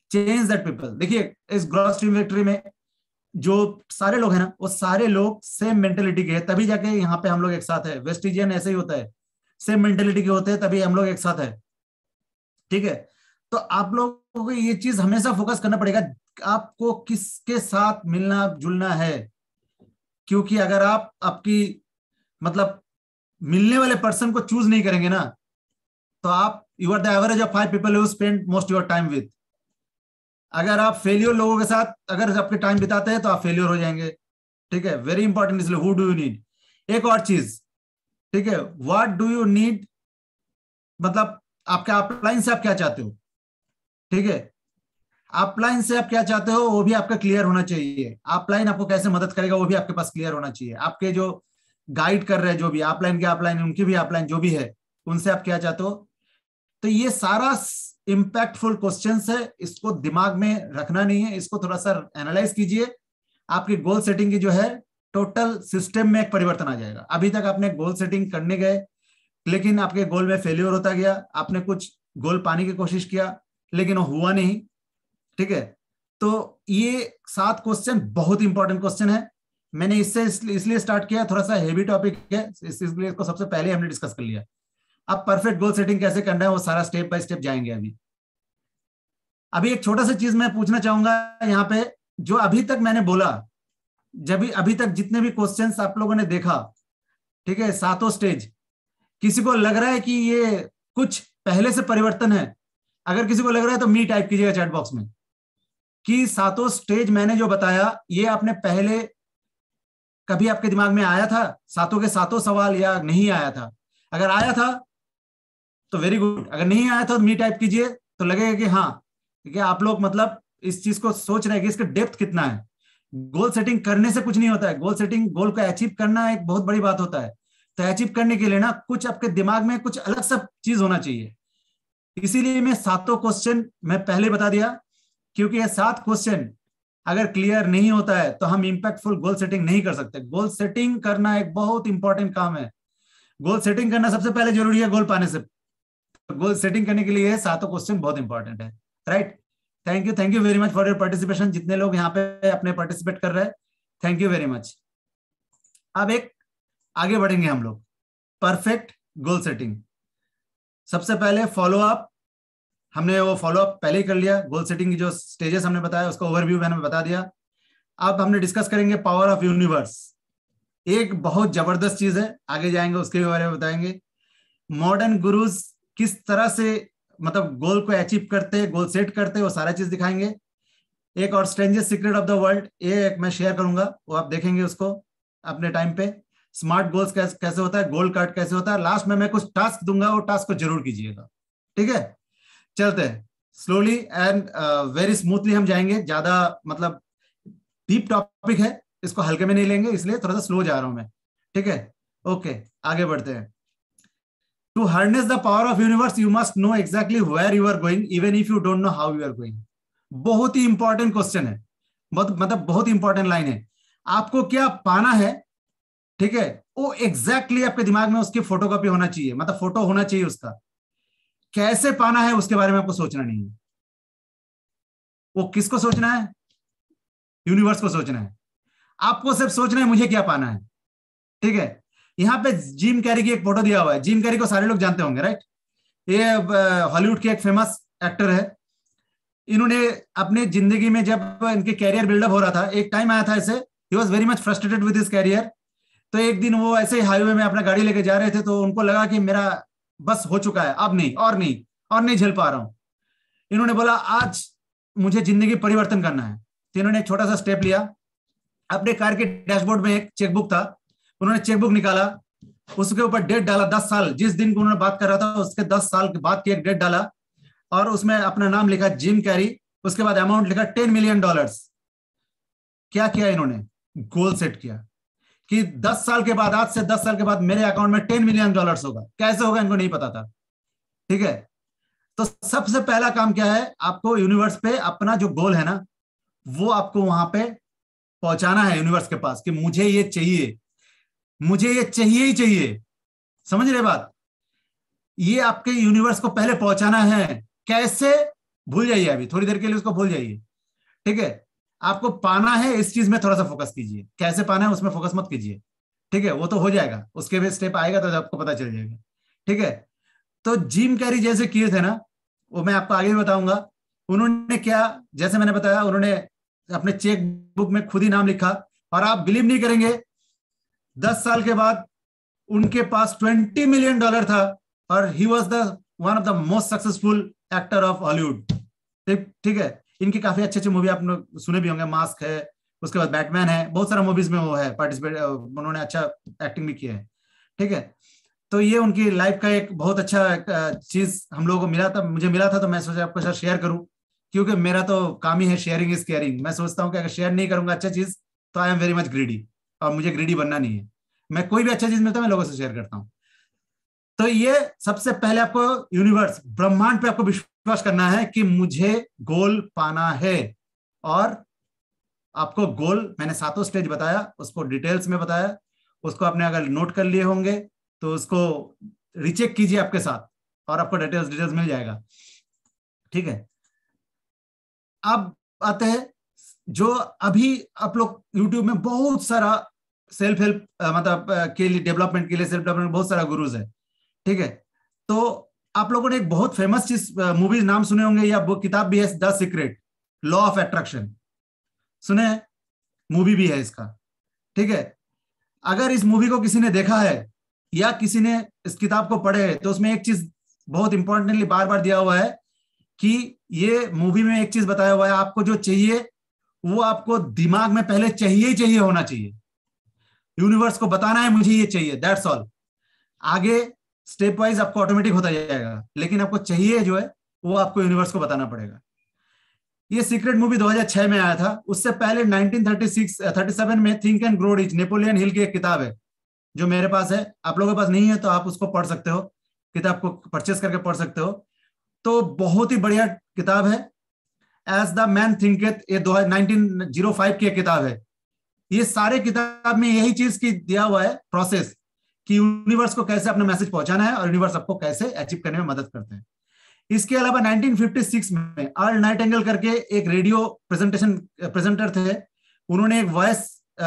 change that people. देखिए इस ग्रॉस टीम विक्ट्री में जो सारे लोग हैं ना, वो सारे लोग सेम मेंटेलिटी के हैं, तभी जाके यहाँ पे हम लोग एक साथ है। वेस्टिजियन ऐसे ही होता है, सेम मेंटेलिटी के होते हैं, तभी हम लोग एक साथ है। ठीक है, तो आप लोगों को ये चीज हमेशा फोकस करना पड़ेगा, आपको किसके साथ मिलना जुलना है। क्योंकि अगर आप आपकी मतलब मिलने वाले पर्सन को चूज नहीं करेंगे ना, तो आप you are the average of five people who spend most your time with. अगर आप फेलियर लोगों के साथ अगर आपके टाइम बिताते हैं तो आप फेलियर हो जाएंगे। ठीक है, वेरी इंपॉर्टेंट, इसलिए हु डू यू नीड। एक और चीज, ठीक है, व्हाट डू यू नीड, मतलब आपके अपलाइन से आप क्या चाहते हो। ठीक है, अपलाइन से आप क्या चाहते हो वो भी आपका क्लियर होना चाहिए। अपलाइन आपको कैसे मदद करेगा वो भी आपके पास क्लियर होना चाहिए। आपके जो गाइड कर रहे हैं, जो भी अपलाइन के अपलाइन उनकी भी अपलाइन जो भी है, उनसे आप क्या चाहते हो। तो ये सारा इंपैक्टफुल क्वेश्चंस है, इसको दिमाग में रखना नहीं है, इसको थोड़ा सा एनालाइज कीजिए। आपकी गोल सेटिंग की जो है टोटल सिस्टम में एक परिवर्तन आ जाएगा। अभी तक आपने गोल सेटिंग करने गए लेकिन आपके गोल में फेलियर होता गया, आपने कुछ गोल पाने की कोशिश किया लेकिन वो हुआ नहीं। ठीक है, तो ये सात क्वेश्चन बहुत इंपॉर्टेंट क्वेश्चन है। मैंने इससे इसलिए स्टार्ट किया, थोड़ा सा हेवी टॉपिक है, इसलिए इसको सबसे पहले हमने डिस्कस कर लिया। अब परफेक्ट गोल सेटिंग कैसे करना है वो सारा स्टेप बाय स्टेप जाएंगे। अभी अभी एक छोटा सा चीज मैं पूछना चाहूंगा यहाँ पे, जो अभी तक मैंने बोला, जब अभी तक जितने भी क्वेश्चंस आप लोगों ने देखा, ठीक है, सातों स्टेज, किसी को लग रहा है कि ये कुछ पहले से परिवर्तन है? अगर किसी को लग रहा है तो मी टाइप कीजिएगा चैट बॉक्स में कि सातों स्टेज मैंने जो बताया ये आपने पहले कभी आपके दिमाग में आया था, सातों के सातों सवाल, या नहीं आया था? अगर आया था तो वेरी गुड, अगर नहीं आया था तो मी टाइप कीजिए, तो लगेगा कि हाँ, ठीक है, आप लोग मतलब इस चीज को सोच रहे हैं कि इसका डेप्थ कितना है। गोल सेटिंग करने से कुछ नहीं होता है, गोल सेटिंग, गोल को अचीव करना एक बहुत बड़ी बात होता है। तो अचीव करने के लिए ना कुछ आपके दिमाग में कुछ अलग सा चीज होना चाहिए। इसीलिए मैं सातों क्वेश्चन मैं पहले बता दिया, क्योंकि ये सात क्वेश्चन अगर क्लियर नहीं होता है तो हम इंपैक्टफुल गोल सेटिंग नहीं कर सकते। गोल सेटिंग करना एक बहुत इंपॉर्टेंट काम है। गोल सेटिंग करना सबसे पहले जरूरी है गोल पाने से। गोल सेटिंग करने के लिए सातों क्वेश्चन बहुत इंपॉर्टेंट है। Right, thank you, thank you very much for your participation. जितने लोग यहाँ पे अपने पार्टिसिपेट कर रहे हैं, थैंक यू वेरी मच। अब एक आगे बढ़ेंगे हम लोग, परफेक्ट गोल सेटिंग। सबसे पहले फॉलो अप, हमने वो फॉलो अप पहले ही कर लिया। गोल सेटिंग की जो स्टेजेस हमने बताया उसका ओवरव्यू मैंने बता दिया। अब हमने डिस्कस करेंगे पावर ऑफ यूनिवर्स। एक बहुत जबरदस्त चीज है, आगे जाएंगे उसके बारे में बताएंगे। मॉडर्न गुरुज किस तरह से मतलब गोल को अचीव करते, गोल सेट करते, वो सारा चीज दिखाएंगे। एक और strangest secret of the world, ये एक मैं शेयर करूंगा, वो आप देखेंगे उसको अपने टाइम पे। स्मार्ट गोल्स कैसे कैसे होता है, गोल कार्ड कैसे होता है। लास्ट में मैं कुछ टास्क दूंगा, वो टास्क को जरूर कीजिएगा। ठीक है, चलते हैं स्लोली एंड वेरी स्मूथली हम जाएंगे। ज्यादा मतलब डीप टॉपिक है, इसको हल्के में नहीं लेंगे, इसलिए थोड़ा सा स्लो जा रहा हूं मैं। ठीक है, ओके, आगे बढ़ते हैं। To harness the power of universe you must know exactly where you are going even if you don't know how you are going. बहुत ही इंपॉर्टेंट क्वेश्चन है, बहुत मतलब बहुत इंपॉर्टेंट लाइन है। आपको क्या पाना है, ठीक है, वो एग्जैक्टली आपके दिमाग में उसकी फोटोकॉपी होना चाहिए, मतलब फोटो होना चाहिए उसका। कैसे पाना है उसके बारे में आपको सोचना नहीं है। वो किसको सोचना है? यूनिवर्स को सोचना है। आपको सिर्फ सोचना है मुझे क्या पाना है। ठीक है, यहां पे जिम कैरी की एक फोटो दिया हुआ है। जिम कैरी को सारे लोग जानते होंगे, राइट? ये हॉलीवुड के एक फेमस एक्टर है। इन्होंने अपने जिंदगी में जब इनके कैरियर बिल्डअप हो रहा था, एक टाइम आया था ऐसे, he was very much frustrated with his career. तो एक दिन वो ऐसे ही हाईवे में अपना गाड़ी लेके जा रहे थे, तो उनको लगा कि मेरा बस हो चुका है, अब नहीं, और नहीं, और नहीं झेल पा रहा हूं। इन्होंने बोला आज मुझे जिंदगी परिवर्तन करना है। तो इन्होंने एक छोटा सा स्टेप लिया। अपने कार के डैशबोर्ड में एक चेकबुक था, उन्होंने चेकबुक निकाला, उसके ऊपर डेट डाला, दस साल, जिस दिन को उन्होंने बात कर रहा था उसके दस साल के बाद की एक डेट डाला, और उसमें अपना नाम लिखा जिम कैरी। उसके बाद अमाउंट लिखा टेन मिलियन डॉलर्स। क्या किया इन्होंने? गोल सेट किया कि दस साल के बाद, आज से दस साल के बाद मेरे अकाउंट में टेन मिलियन डॉलर्स होगा। कैसे होगा इनको नहीं पता था। ठीक है, तो सबसे पहला काम क्या है? आपको यूनिवर्स पे अपना जो गोल है ना, वो आपको वहां पे पहुंचाना है यूनिवर्स के पास कि मुझे ये चाहिए, मुझे ये चाहिए ही चाहिए। समझ रहे बात? ये आपके यूनिवर्स को पहले पहुंचाना है। कैसे? भूल जाइए, अभी थोड़ी देर के लिए उसको भूल जाइए, ठीक है। आपको पाना है इस चीज में थोड़ा सा फोकस कीजिए, कैसे पाना है उसमें फोकस मत कीजिए, ठीक है। वो तो हो जाएगा, उसके भी स्टेप आएगा तो आपको पता चल जाएगा, ठीक है। तो जिम कैरी जैसे किए थे ना, वो मैं आपको आगे भी बताऊंगा। उन्होंने क्या, जैसे मैंने बताया, उन्होंने अपने चेक बुक में खुद ही नाम लिखा, और आप बिलीव नहीं करेंगे, दस साल के बाद उनके पास ट्वेंटी मिलियन डॉलर था, और he was the one of the most successful actor of Hollywood, ठीक ठीक है। इनकी काफी अच्छे अच्छे मूवी आपने सुने भी होंगे, मास्क है, उसके बाद बैटमैन है, बहुत सारा मूवीज में वो है पार्टिसिपेट, उन्होंने अच्छा एक्टिंग भी किया है, ठीक है। तो ये उनकी लाइफ का एक बहुत अच्छा चीज हम लोगों को मिला था, मुझे मिला था, तो मैं सोचा आपके साथ शेयर करूं, क्योंकि मेरा तो काम ही है शेयरिंग इज केयरिंग। मैं सोचता हूं कि अगर शेयर नहीं करूंगा अच्छा चीज तो I am very much greedy, और मुझे ग्रीडी बनना नहीं है। मैं कोई भी अच्छा चीज मिलता है मैं लोगों से शेयर करता हूं। तो ये सबसे पहले आपको यूनिवर्स, ब्रह्मांड पे आपको विश्वास करना है कि मुझे गोल पाना है, और आपको गोल मैंने सातों स्टेज बताया, उसको डिटेल्स में बताया, उसको आपने अगर नोट कर लिए होंगे तो उसको रीचेक कीजिए आपके साथ, और आपको डिटेल्स डिटेल्स मिल जाएगा, ठीक है। अब आते हैं जो अभी आप लोग यूट्यूब में बहुत सारा सेल्फ हेल्प मतलब के लिए, डेवलपमेंट के लिए, सेल्फ डेवलपमेंट बहुत सारा गुरुज है, ठीक है। तो आप लोगों ने एक बहुत फेमस चीज मूवीज नाम सुने होंगे, या वो किताब भी है, the secret, law of attraction, सुने हैं, मूवी भी है इसका, ठीक है। अगर इस मूवी को किसी ने देखा है या किसी ने इस किताब को पढ़े है, तो उसमें एक चीज बहुत इंपॉर्टेंटली बार बार दिया हुआ है कि ये मूवी में एक चीज बताया हुआ है, आपको जो चाहिए वो आपको दिमाग में पहले चाहिए ही चाहिए होना चाहिए। यूनिवर्स को बताना है मुझे ये चाहिए, दैट्स ऑल। आगे स्टेप वाइज आपको ऑटोमेटिक होता जाएगा, लेकिन आपको चाहिए जो है वो आपको यूनिवर्स को बताना पड़ेगा। ये सीक्रेट मूवी दो हज़ार छह में आया था। उससे पहले nineteen thirty six thirty seven में think and grow rich, Napoleon Hill की एक किताब है जो मेरे पास है, आप लोगों के पास नहीं है तो आप उसको पढ़ सकते हो, किताब को परचेस करके पढ़ सकते हो। तो बहुत ही बढ़िया किताब है। एज द मैन थिंकेथ, ये नाइनटीन ओ फाइव की किताब है। ये सारे किताब में यही चीज की दिया हुआ है प्रोसेस, कि यूनिवर्स को कैसे अपना मैसेज पहुंचाना है और यूनिवर्स आपको कैसे अचीव करने में मदद करते हैं। इसके अलावा नाइनटीन फिफ्टी सिक्स में अर्ल नाइटिंगेल करके एक रेडियो प्रेजेंटेशन प्रेजेंटर थे, उन्होंने एक वॉइस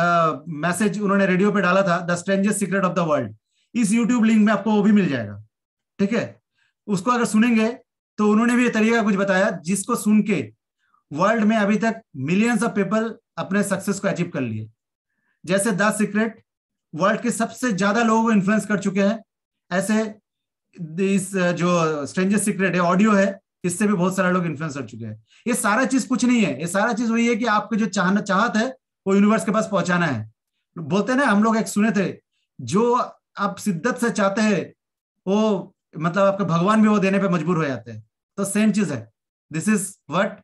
मैसेज उन्होंने रेडियो पे डाला था, the strangest secret of the world. इस यूट्यूब लिंक में आपको वो भी मिल जाएगा, ठीक है। उसको अगर सुनेंगे तो उन्होंने भी ये तरीका कुछ बताया जिसको सुन के वर्ल्ड में अभी तक मिलियंस ऑफ पीपल अपने सक्सेस को अचीव कर लिए। जैसे द सीक्रेट वर्ल्ड के सबसे ज्यादा लोगों को इन्फ्लुएंस कर चुके हैं, ऐसे इस जो स्ट्रेंजेस्ट सीक्रेट है ऑडियो है, इससे भी बहुत सारे लोग इन्फ्लुएंस कर चुके हैं। ये सारा चीज कुछ नहीं है, ये सारा चीज वही है कि आपको जो चाहना चाहत है वो यूनिवर्स के पास पहुंचाना है। बोलते हैं ना, हम लोग एक सुने थे, जो आप शिद्दत से चाहते हैं वो मतलब आपके भगवान भी वो देने पे मजबूर हो जाते हैं। तो सेम चीज है, दिस इज व्हाट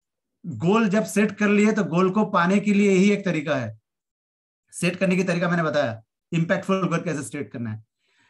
गोल जब सेट कर लिए तो गोल को पाने के लिए यही एक तरीका है। सेट करने की तरीका मैंने बताया, इंपैक्टफुल गोल कैसे सेट करना है।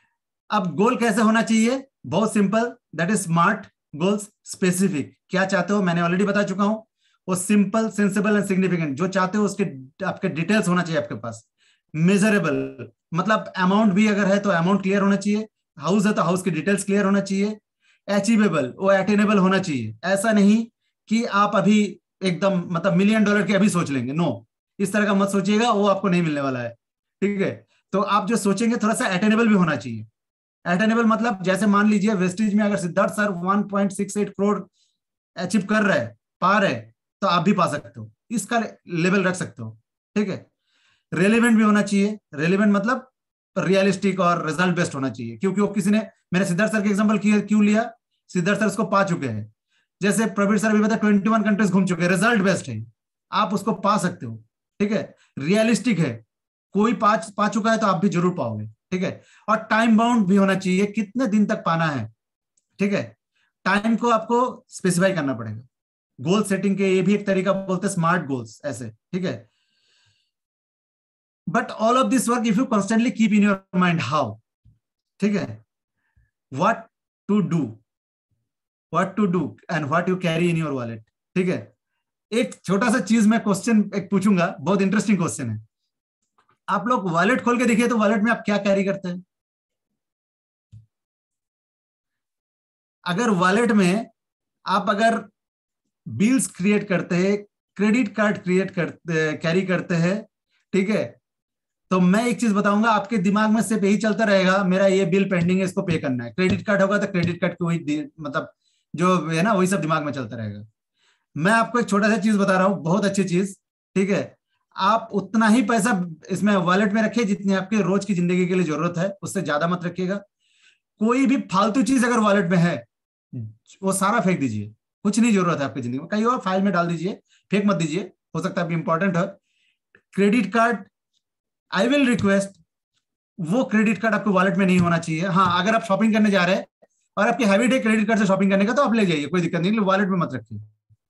अब गोल कैसे होना चाहिए, बहुत simple, that is smart goals, specific. क्या चाहते हो मैंने ऑलरेडी बता चुका हूं, वो सिंपल, सेंसिबल एंड सिग्निफिकेंट। जो चाहते हो उसके आपके डिटेल्स होना चाहिए आपके पास। मेजरेबल मतलब अमाउंट भी अगर है तो अमाउंट क्लियर होना चाहिए, हाउस है तो हाउस की डिटेल्स क्लियर होना चाहिए। अचीवेबल, वो अटेनेबल होना चाहिए। ऐसा नहीं कि आप अभी एकदम मतलब मिलियन डॉलर के अभी सोच लेंगे, नो, इस तरह का मत सोचिएगा, वो आपको नहीं मिलने वाला है, ठीक है। तो आप जो सोचेंगे थोड़ा सा अटेनेबल भी होना चाहिए। अटेनेबल मतलब जैसे मान लीजिए वेस्टेज में अगर Siddharth sir one point six eight crore achieve कर रहे हैं, पा रहे, तो आप भी पा सकते हो, इसका लेवल रख सकते हो, ठीक है। रेलेवेंट भी होना चाहिए। रेलेवेंट मतलब रियलिस्टिक और रिजल्ट बेस्ड होना चाहिए, क्योंकि वो किसी ने, मैंने सिद्धार्थ सर के एग्जांपल क्यों लिया, सिद्धार्थ सर उसको पा चुके हैं। जैसे प्रवीण सर भी बता ट्वेंटी वन कंट्रीज घूम चुके हैं, रिजल्ट बेस्ड है, आप उसको पा सकते हो, ठीक है। रियलिस्टिक है, कोई पा पा चुका है तो आप भी जरूर पाओगे, ठीक है। और टाइम बाउंड भी होना चाहिए, कितने दिन तक पाना है, ठीक है। टाइम को आपको स्पेसिफाई करना पड़ेगा। गोल सेटिंग के ये भी एक तरीका बोलते हैं स्मार्ट गोल्स, ऐसे, ठीक है। But all of this work if you constantly keep in your mind how, ठीक है, what to do, what to do and what you carry in your wallet, ठीक है। एक छोटा सा चीज मैं क्वेश्चन एक पूछूंगा, बहुत इंटरेस्टिंग क्वेश्चन है। आप लोग वॉलेट खोल के देखिए तो वॉलेट में आप क्या कैरी करते हैं। अगर वॉलेट में आप अगर बिल्स क्रिएट करते हैं, क्रेडिट कार्ड क्रिएट करते कैरी करते हैं, ठीक है। तो मैं एक चीज बताऊंगा, आपके दिमाग में सिर्फ यही चलता रहेगा, मेरा ये बिल पेंडिंग है, इसको पे करना है। क्रेडिट कार्ड होगा तो क्रेडिट कार्ड की वही मतलब जो है ना वही सब दिमाग में चलता रहेगा। मैं आपको एक छोटा सा चीज बता रहा हूं, बहुत अच्छी चीज, ठीक है। आप उतना ही पैसा इसमें वॉलेट में रखिए जितनी आपके रोज की जिंदगी के लिए जरूरत है, उससे ज्यादा मत रखिएगा। कोई भी फालतू चीज अगर वॉलेट में है वो सारा फेंक दीजिए, कुछ नहीं जरूरत है आपकी जिंदगी में, कहीं और फाइल में डाल दीजिए, फेंक मत दीजिए, हो सकता है इंपॉर्टेंट है। Credit card, I will request, वो क्रेडिट कार्ड आपके वॉलेट में नहीं होना चाहिए। हाँ, अगर आप शॉपिंग करने जा रहे हैं और आपकी हैबिट है क्रेडिट कार्ड से शॉपिंग करने का तो आप ले जाइए, कोई दिक्कत नहीं, वॉलेट में मत रखिए।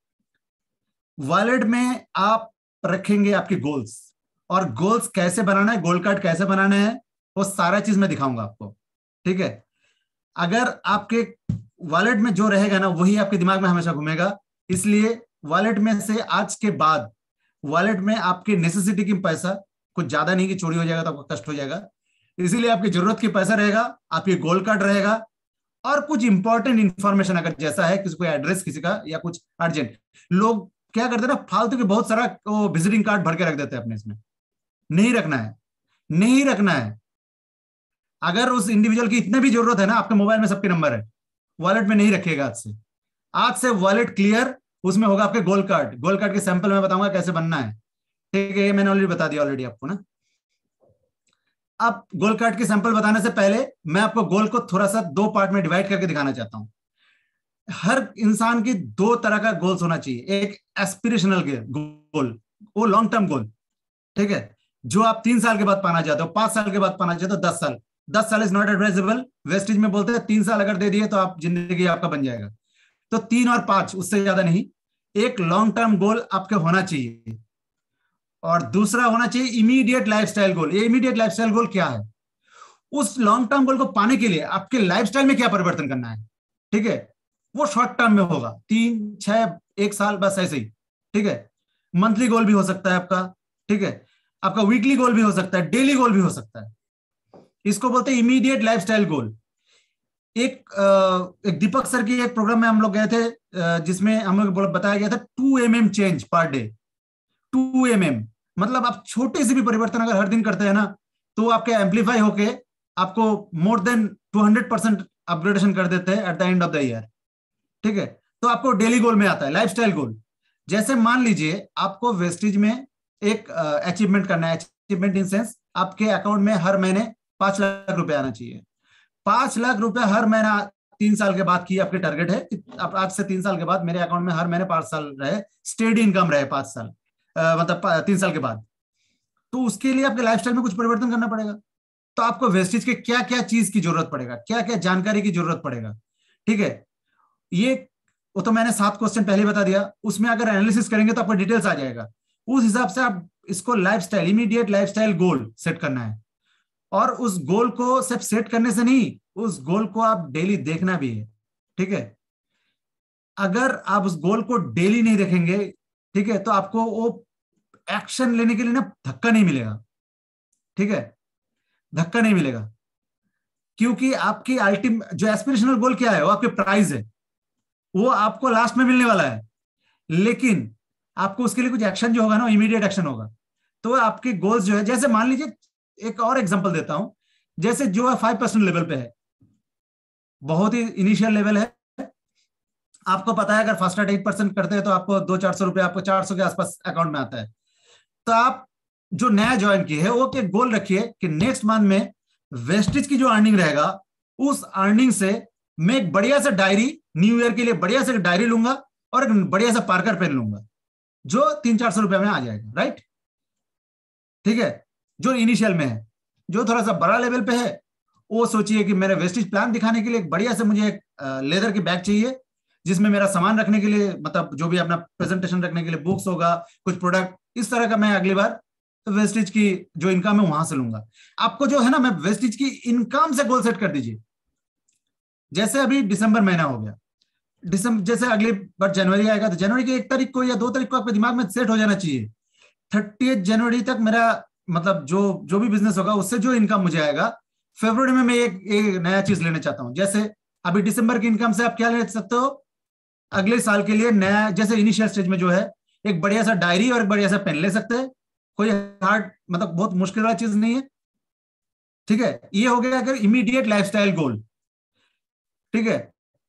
वॉलेट में आप रखेंगे आपके गोल्स, और गोल्स कैसे बनाना है, गोल कार्ड कैसे बनाना है, वो सारा चीज मैं दिखाऊंगा आपको, ठीक है। अगर आपके वॉलेट में जो रहेगा ना वही आपके दिमाग में हमेशा घूमेगा, इसलिए वॉलेट में से आज के बाद वॉलेट में आपके नेसेसिटी की पैसा, कुछ ज्यादा नहीं कि चोरी हो जाएगा तो आपको कष्ट हो जाएगा, इसीलिए आपकी जरूरत की पैसा रहेगा, आपकी गोल कार्ड रहेगा, और कुछ इंपॉर्टेंट इंफॉर्मेशन अगर जैसा है किसी को एड्रेस किसी का या कुछ अर्जेंट। लोग क्या करते हैं ना, फालतू के बहुत सारा विजिटिंग कार्ड भर के रख देते हैं अपने, इसमें नहीं रखना है, नहीं रखना है। अगर उस इंडिविजुअल की इतने भी जरूरत है ना, आपके मोबाइल में सबके नंबर है, वॉलेट में नहीं रखिएगा आज से। आज से वॉलेट क्लियर, उसमें होगा आपके गोल कार्ड। गोल कार्ड के सैंपल मैं बताऊंगा कैसे बनना है, ठीक है, ये मैंने ऑलरेडी बता दिया ऑलरेडी आपको ना। अब गोल कार्ड के सैंपल बताने से पहले मैं आपको गोल को थोड़ा सा दो पार्ट में डिवाइड करके दिखाना चाहता हूं। हर इंसान की दो तरह का गोल्स होना चाहिए, एक एस्पिरेशनल गोल, वो लॉन्ग टर्म गोल, ठीक है, जो आप तीन साल के बाद पाना चाहते हो, पांच साल के बाद पाना चाहते हो, दस साल दस साल इज नॉट एडवाइजेबल। वेस्टेज में बोलते हैं तीन साल अगर दे दिए तो आप जिंदगी आपका बन जाएगा, तो तीन और पांच, उससे ज्यादा नहीं। एक लॉन्ग टर्म गोल आपके होना चाहिए, और दूसरा होना चाहिए इमीडिएट लाइफस्टाइल गोल। ये इमीडिएट लाइफस्टाइल गोल क्या है? उस लॉन्ग टर्म गोल को पाने के लिए आपके लाइफस्टाइल में क्या परिवर्तन करना है, ठीक है, वो शॉर्ट टर्म में होगा, तीन छह एक साल, बस ऐसे ही, ठीक है। मंथली गोल भी हो सकता है आपका, ठीक है, आपका वीकली गोल भी हो सकता है, डेली गोल भी हो सकता है। इसको बोलते हैं इमीडिएट लाइफस्टाइल गोल। एक, एक दीपक सर की एक प्रोग्राम में हम लोग गए थे जिसमें हम लोग बताया गया था two M M change per day. Two M M मतलब आप छोटे से भी परिवर्तन अगर हर दिन करते हैं ना, तो आपके एम्पलीफाई होके आपको more than two hundred percent upgradation कर देते हैं at the end of the year, ठीक है। तो आपको डेली गोल में आता है लाइफस्टाइल गोल। जैसे मान लीजिए आपको वेस्टेज में एक अचीवमेंट करना है, अचीवमेंट इन सेंस आपके अकाउंट में हर महीने पांच लाख रुपए आना चाहिए। पांच लाख रुपए हर महीना तीन साल के बाद की आपके टारगेट है, अब आज से तीन साल के बाद मेरे अकाउंट में हर महीने पांच साल रहे, स्टेडी इनकम रहे पांच साल, आ, मतलब तीन साल के बाद। तो उसके लिए आपके लाइफस्टाइल में कुछ परिवर्तन करना पड़ेगा। तो आपको वेस्टेज के क्या क्या चीज की जरूरत पड़ेगा, क्या क्या जानकारी की जरूरत पड़ेगा, ठीक है। ये वो तो मैंने सात क्वेश्चन पहले बता दिया, उसमें अगर एनालिसिस करेंगे तो आपको डिटेल्स आ जाएगा। उस हिसाब से आप इसको lifestyle, immediate lifestyle goal set करना है। और उस गोल को सिर्फ सेट करने से नहीं, उस गोल को आप डेली देखना भी है, ठीक है। अगर आप उस गोल को डेली नहीं देखेंगे, ठीक है, तो आपको वो एक्शन लेने के लिए ना धक्का नहीं मिलेगा, ठीक है, धक्का नहीं मिलेगा। क्योंकि आपकी अल्टीमेट जो एस्पिरेशनल गोल क्या है, वो आपके प्राइस है, वो आपको लास्ट में मिलने वाला है, लेकिन आपको उसके लिए कुछ एक्शन जो होगा ना, इमीडिएट एक्शन होगा। तो आपके गोल्स जो है, जैसे मान लीजिए एक और एग्जांपल देता हूं, जैसे जो है फाइव परसेंट लेवल पे है, बहुत ही इनिशियल लेवल है, आपको पता है अगर फास्ट एट परसेंट करते हैं तो आपको दो चार सौ रुपए आपको चार सौ के आसपास अकाउंट में आता है। तो आप जो नया ज्वाइन किए है वो एक गोल रखिए कि नेक्स्ट मंथ में वेस्टेज की जो अर्निंग रहेगा, उस अर्निंग से मैं एक बढ़िया सा डायरी, न्यू ईयर के लिए बढ़िया सा डायरी लूंगा और एक बढ़िया सा पार्कर पेन लूंगा जो तीन चार सौ रुपए में आ जाएगा, राइट, ठीक है। जो इनिशियल में है, जो थोड़ा सा बड़ा लेवल पे है, वो सोचिए कि मेरे वेस्टेज प्लान दिखाने के लिए एक बढ़िया से मुझे एक लेदर की बैग चाहिए जिसमें मेरा सामान रखने के लिए, मतलब जो भी अपना प्रेजेंटेशन रखने के लिए बुक्स होगा, कुछ प्रोडक्ट, इस तरह का मैं अगली बार तो वेस्टेज की जो इनकम है वहां से लूंगा। आपको जो है ना, मैं वेस्टेज की इनकम से गोल सेट कर दीजिए। जैसे अभी दिसंबर महीना हो गया, दिसंबर जैसे अगली बार जनवरी आएगा तो जनवरी की एक तारीख को या दो तारीख को आपके दिमाग में सेट हो जाना चाहिए, थर्टी जनवरी तक मेरा मतलब जो जो भी बिजनेस होगा उससे जो इनकम मुझे आएगा, फरवरी में मैं एक, एक नया चीज लेना चाहता हूं। जैसे अभी दिसंबर की इनकम से आप क्या ले सकते हो, अगले साल के लिए नया, जैसे इनिशियल स्टेज में जो है एक बढ़िया सा डायरी और एक बढ़िया सा पेन ले सकते हैं, कोई हार्ड मतलब बहुत मुश्किल वाला चीज नहीं है, ठीक है। ये हो गया अगर इमीडिएट लाइफस्टाइल गोल, ठीक है।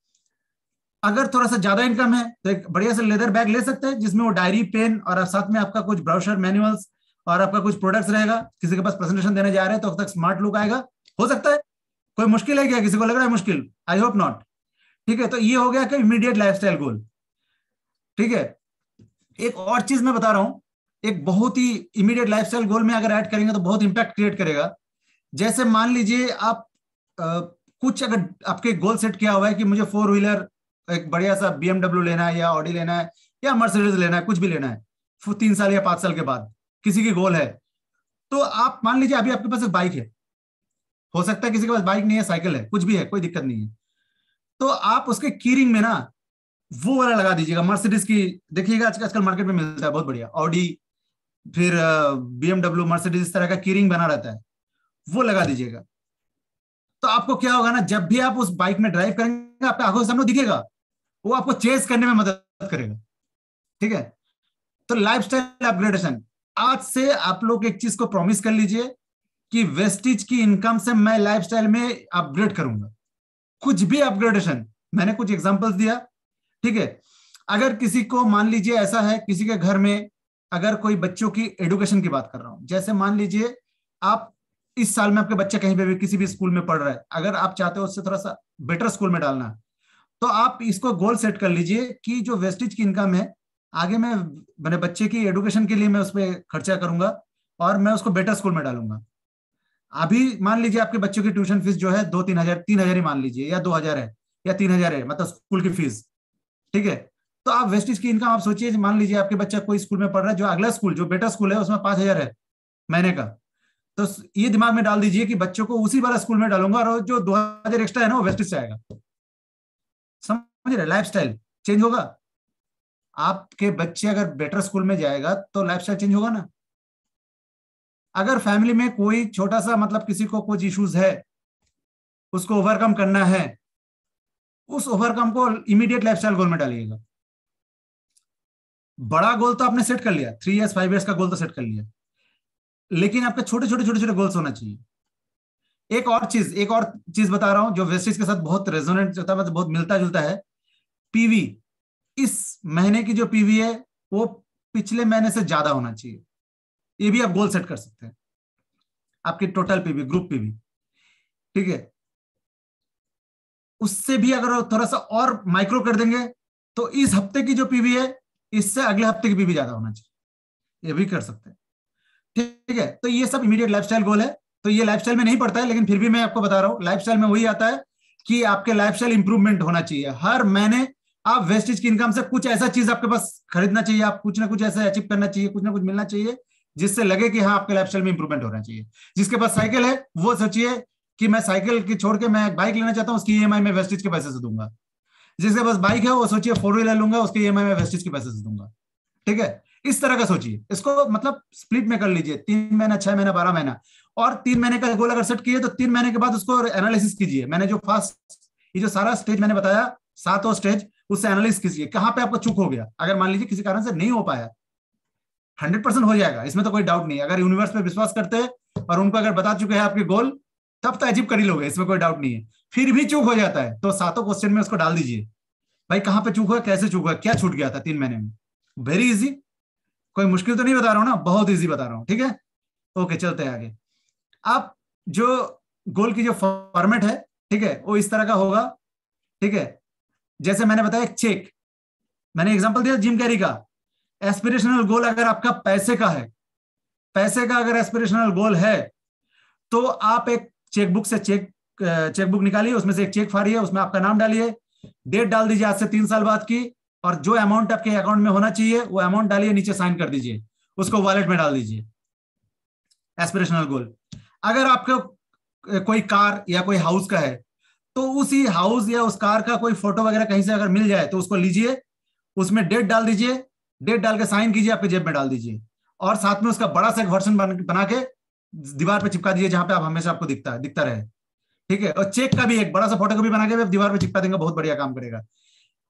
अगर थोड़ा सा ज्यादा इनकम है तो एक बढ़िया सा लेदर बैग ले सकते हैं जिसमें वो डायरी, पेन और साथ में आपका कुछ ब्राउशर, मैनुअल्स और आपका कुछ प्रोडक्ट्स रहेगा। किसी के पास प्रेजेंटेशन देने जा रहे हैं तो तक स्मार्ट लुक आएगा, हो सकता है। कोई मुश्किल है क्या? किसी को लग रहा है मुश्किल? आई होप नॉट, ठीक है। तो ये हो गया कि इमीडिएट लाइफस्टाइल गोल, ठीक है। एक और चीज मैं बता रहा हूं, एक बहुत ही इमीडिएट लाइफस्टाइल गोल में अगर ऐड करेंगे तो बहुत इंपैक्ट क्रिएट करेगा। जैसे मान लीजिए आप आ, कुछ अगर आपके गोल सेट किया हुआ है कि मुझे फोर व्हीलर एक बढ़िया सा बीएमडब्ल्यू लेना है या ऑडी लेना है या मर्सिडीज लेना है, कुछ भी लेना है तीन साल या पांच साल के बाद, किसी की गोल है, तो आप मान लीजिए अभी आपके पास एक बाइक है, हो सकता है किसी के पास बाइक नहीं है, साइकिल है, कुछ भी है, कोई दिक्कत नहीं है, तो आप उसके कीरिंग में ना वो वाला लगा दीजिएगा मर्सिडीज की। देखिएगा आज आजकल मार्केट में मिलता है बहुत बढ़िया, ऑडी, फिर बीएमडब्ल्यू, मर्सिडीज, इस तरह का कीरिंग बना रहता है, वो लगा दीजिएगा। तो आपको क्या होगा ना, जब भी आप उस बाइक में ड्राइव करेंगे आपके आंखों के सामने दिखेगा, वो आपको चेस करने में मदद करेगा, ठीक है। तो लाइफस्टाइल अपग्रेडेशन, आज से आप लोग एक चीज को प्रॉमिस कर लीजिए कि वेस्टिज की इनकम से मैं लाइफस्टाइल में अपग्रेड करूंगा, कुछ भी अपग्रेडेशन। मैंने कुछ एग्जांपल्स दिया, ठीक है। अगर किसी को मान लीजिए ऐसा है, किसी के घर में अगर कोई बच्चों की एजुकेशन की बात कर रहा हूं, जैसे मान लीजिए आप इस साल में आपके बच्चे कहीं पे भी किसी भी स्कूल में पढ़ रहा है, अगर आप चाहते हो उससे थोड़ा सा बेटर स्कूल में डालना, तो आप इसको गोल सेट कर लीजिए कि जो वेस्टिज की इनकम है आगे मैं मेरे बच्चे की एजुकेशन के लिए मैं उस पर खर्चा करूंगा और मैं उसको बेटर स्कूल में डालूंगा। अभी मान लीजिए आपके बच्चों की ट्यूशन फीस जो है दो तीन हजार तीन हजार ही मान लीजिए, या दो हजार है या तीन हजार है, मतलब स्कूल की फीस, ठीक है। तो आप वेस्टिज की इनकम आप सोचिए, मान लीजिए आपके बच्चा कोई स्कूल में पढ़ रहा है, जो अगला स्कूल जो बेटर स्कूल है उसमें पांच हजार है महीने का, तो ये दिमाग में डाल दीजिए कि बच्चों को उसी वाला स्कूल में डालूंगा और जो दो हजार एक्स्ट्रा है ना वो वेस्टिज से आएगा। समझ रहे? लाइफस्टाइल चेंज होगा। आपके बच्चे अगर बेटर स्कूल में जाएगा तो लाइफस्टाइल चेंज होगा ना। अगर फैमिली में कोई छोटा सा मतलब किसी को कुछ इश्यूज है, उसको ओवरकम करना है, उस ओवरकम को इमीडिएट लाइफस्टाइल गोल में डालिएगा। बड़ा गोल तो आपने सेट कर लिया, थ्री इयर्स फाइव इयर्स का गोल तो सेट कर लिया, लेकिन आपके छोटे छोटे छोटे छोटे गोल्स होना चाहिए। एक और चीज एक और चीज बता रहा हूं जो वेस्टिज के साथ बहुत रेजोनेंट होता है, मतलब बहुत मिलता जुलता है। पीवी, इस महीने की जो पीवी है वो पिछले महीने से ज्यादा होना चाहिए, ये भी आप गोल सेट कर सकते हैं। आपकी टोटल पीवी, ग्रुप पीवी, ठीक है। उससे भी अगर थोड़ा सा और माइक्रो कर देंगे तो इस हफ्ते की जो पीवी है इससे अगले हफ्ते की पीवी ज्यादा होना चाहिए, ये भी कर सकते हैं, ठीक है। तो ये सब इमीडिएट लाइफस्टाइल गोल है। तो ये लाइफस्टाइल में नहीं पड़ता है, लेकिन फिर भी मैं आपको बता रहा हूं, लाइफस्टाइल में वही आता है कि आपके लाइफस्टाइल इंप्रूवमेंट होना चाहिए। हर महीने आप वेस्टिज की इनकम से कुछ ऐसा चीज आपके पास खरीदना चाहिए, आप कुछ ना कुछ ऐसा अचीव करना चाहिए, कुछ ना कुछ मिलना चाहिए जिससे लगे कि हाँ आपके लाइफस्टाइल में इंप्रूवमेंट होना चाहिए। जिसके पास साइकिल है वो सोचिए कि मैं साइकिल की छोड़ के मैं बाइक लेना चाहता हूँ, उसकी ईएमआई में वेस्टिज के पैसे से दूंगा। जिसके पास बाइक है वो सोचिए फोर व्हीलर लूंगा, उसकी ईएमआई में वेस्टिज के पैसे से दूंगा, ठीक है। इस तरह का सोचिए, इसको मतलब स्प्लिट में कर लीजिए, तीन महीना, छह महीना, बारह महीना, और तीन महीने का गोल अगर सेट किए तो तीन महीने के बाद उसको एनालिसिस कीजिए। मैंने जो फास्ट ये जो सारा स्टेज मैंने बताया, सातों स्टेज, उससे एनालिसिस कीजिए कहां पे आपको चूक हो गया। अगर मान लीजिए किसी कारण से नहीं हो पाया, हंड्रेड परसेंट हो जाएगा, इसमें तो कोई डाउट नहीं है। अगर यूनिवर्स पे विश्वास करते हैं और उनको अगर बता चुके हैं आपके गोल, तब तो अचीव कर ही लोगे, इसमें कोई डाउट नहीं है। फिर भी चूक हो जाता है तो सातों क्वेश्चन में उसको डाल दीजिए, भाई कहां पे चूक हुआ, कैसे चूक हुआ, क्या छूट गया था तीन महीने में। वेरी इजी, कोई मुश्किल तो नहीं बता रहा हूं ना, बहुत इजी बता रहा हूं, ठीक है। ओके, चलते हैं आगे। आप जो गोल की जो फॉर्मेट है, ठीक है, वो इस तरह का होगा, ठीक है। जैसे मैंने बताया चेक, मैंने एग्जांपल दिया जिम कैरी का। एस्पिरेशनल गोल अगर आपका पैसे का है, पैसे का अगर एस्पिरेशनल गोल है तो आप एक चेकबुक से चेक चेकबुक निकालिए, उसमें से एक चेक फाड़िए, उसमें आपका नाम डालिए, डेट डाल दीजिए आज से तीन साल बाद की, और जो अमाउंट आपके अकाउंट में होना चाहिए वो अमाउंट डालिए, नीचे साइन कर दीजिए, उसको वॉलेट में डाल दीजिए। Aspirational goal. अगर आपको कोई कार या कोई हाउस का है तो उसी हाउस या उस कार का कोई फोटो वगैरह कहीं से अगर मिल जाए तो उसको लीजिए, उसमें डेट डाल दीजिए, डेट डाल के साइन कीजिए, आपके जेब में डाल दीजिए, और साथ में उसका बड़ा सा एक वर्जन बना के दीवार पे चिपका दीजिए जहां पे आप हमेशा आपको दिखता है दिखता रहे, ठीक है। और चेक का भी एक बड़ा सा फोटो कॉपी बना के दीवार पे चिपका देंगे, बहुत बढ़िया काम करेगा।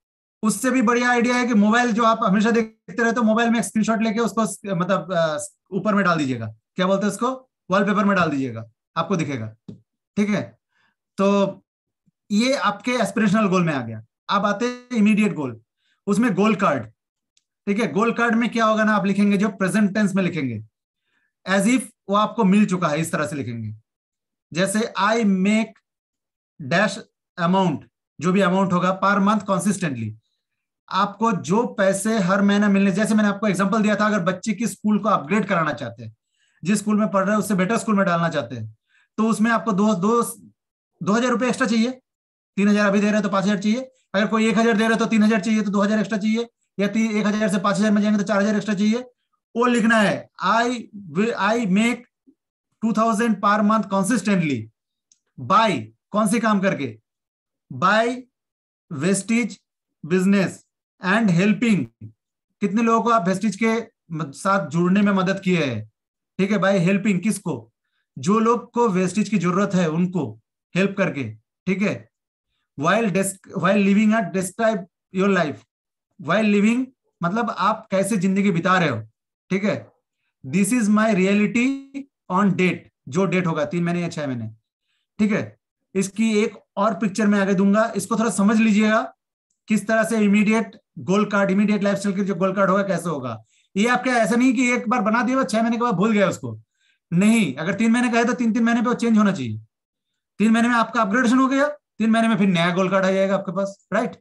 उससे भी बढ़िया आइडिया है कि मोबाइल जो आप हमेशा देखते रहते हो, मोबाइल में एक स्क्रीनशॉट लेके उसको मतलब ऊपर में डाल दीजिएगा, क्या बोलते हैं उसको, वॉलपेपर में डाल दीजिएगा, आपको दिखेगा। ठीक है, तो ये आपके एस्पिरेशनल गोल में आ गया। अब आते हैं इमीडिएट गोल, उसमें गोल कार्ड। ठीक है, गोल कार्ड में क्या होगा ना, आप लिखेंगे जो प्रेजेंट टेंस में लिखेंगे, एज इफ वो आपको मिल चुका है, इस तरह से लिखेंगे। जैसे आई मेक डैश अमाउंट, जो भी अमाउंट होगा पर मंथ कॉन्सिस्टेंटली, आपको जो पैसे हर महीना मिलने, जैसे मैंने आपको एग्जांपल दिया था, अगर बच्चे की स्कूल को अपग्रेड कराना चाहते हैं, जिस स्कूल में पढ़ रहे हैं उससे बेटर स्कूल में डालना चाहते हैं, तो उसमें आपको दो दो दो हजार रुपये एक्स्ट्रा चाहिए। तीन हजार अभी दे रहे हैं तो पांच हजार चाहिए, अगर कोई एक हजार दे रहे हैं तो तीन हजार चाहिए, तो दो हजार एक्स्ट्रा चाहिए, या एक हजार से पांच हजार में जाएंगे तो चार हजार एक्स्ट्रा चाहिए। वो लिखना है I I make two thousand per month consistently by, कौन से काम करके, by Vestige business and helping, कितने लोगों को आप वेस्टिज के साथ जुड़ने में मदद किए हैं। ठीक है, बाय हेल्पिंग किसको, जो लोग को वेस्टिज की जरूरत है उनको हेल्प करके। ठीक है, while while living at describe your life, while living मतलब आप कैसे जिंदगी बिता रहे हो। ठीक है, this is my reality on date, जो डेट होगा तीन महीने या छह महीने। ठीक है, इसकी एक और पिक्चर में आगे दूंगा, इसको थोड़ा समझ लीजिएगा किस तरह से immediate goal card, immediate lifestyle के जो गोल कार्ड होगा कैसे होगा। ये आपके ऐसा नहीं कि एक बार बना दिया छह महीने के बाद भूल गया उसको, नहीं, अगर तीन महीने का है तो तीन तीन महीने पे वो चेंज होना चाहिए। तीन महीने में आपका अपग्रेडेशन हो गया, तीन महीने में फिर नया गोल कार्ड आ जाएगा आपके पास। राइट,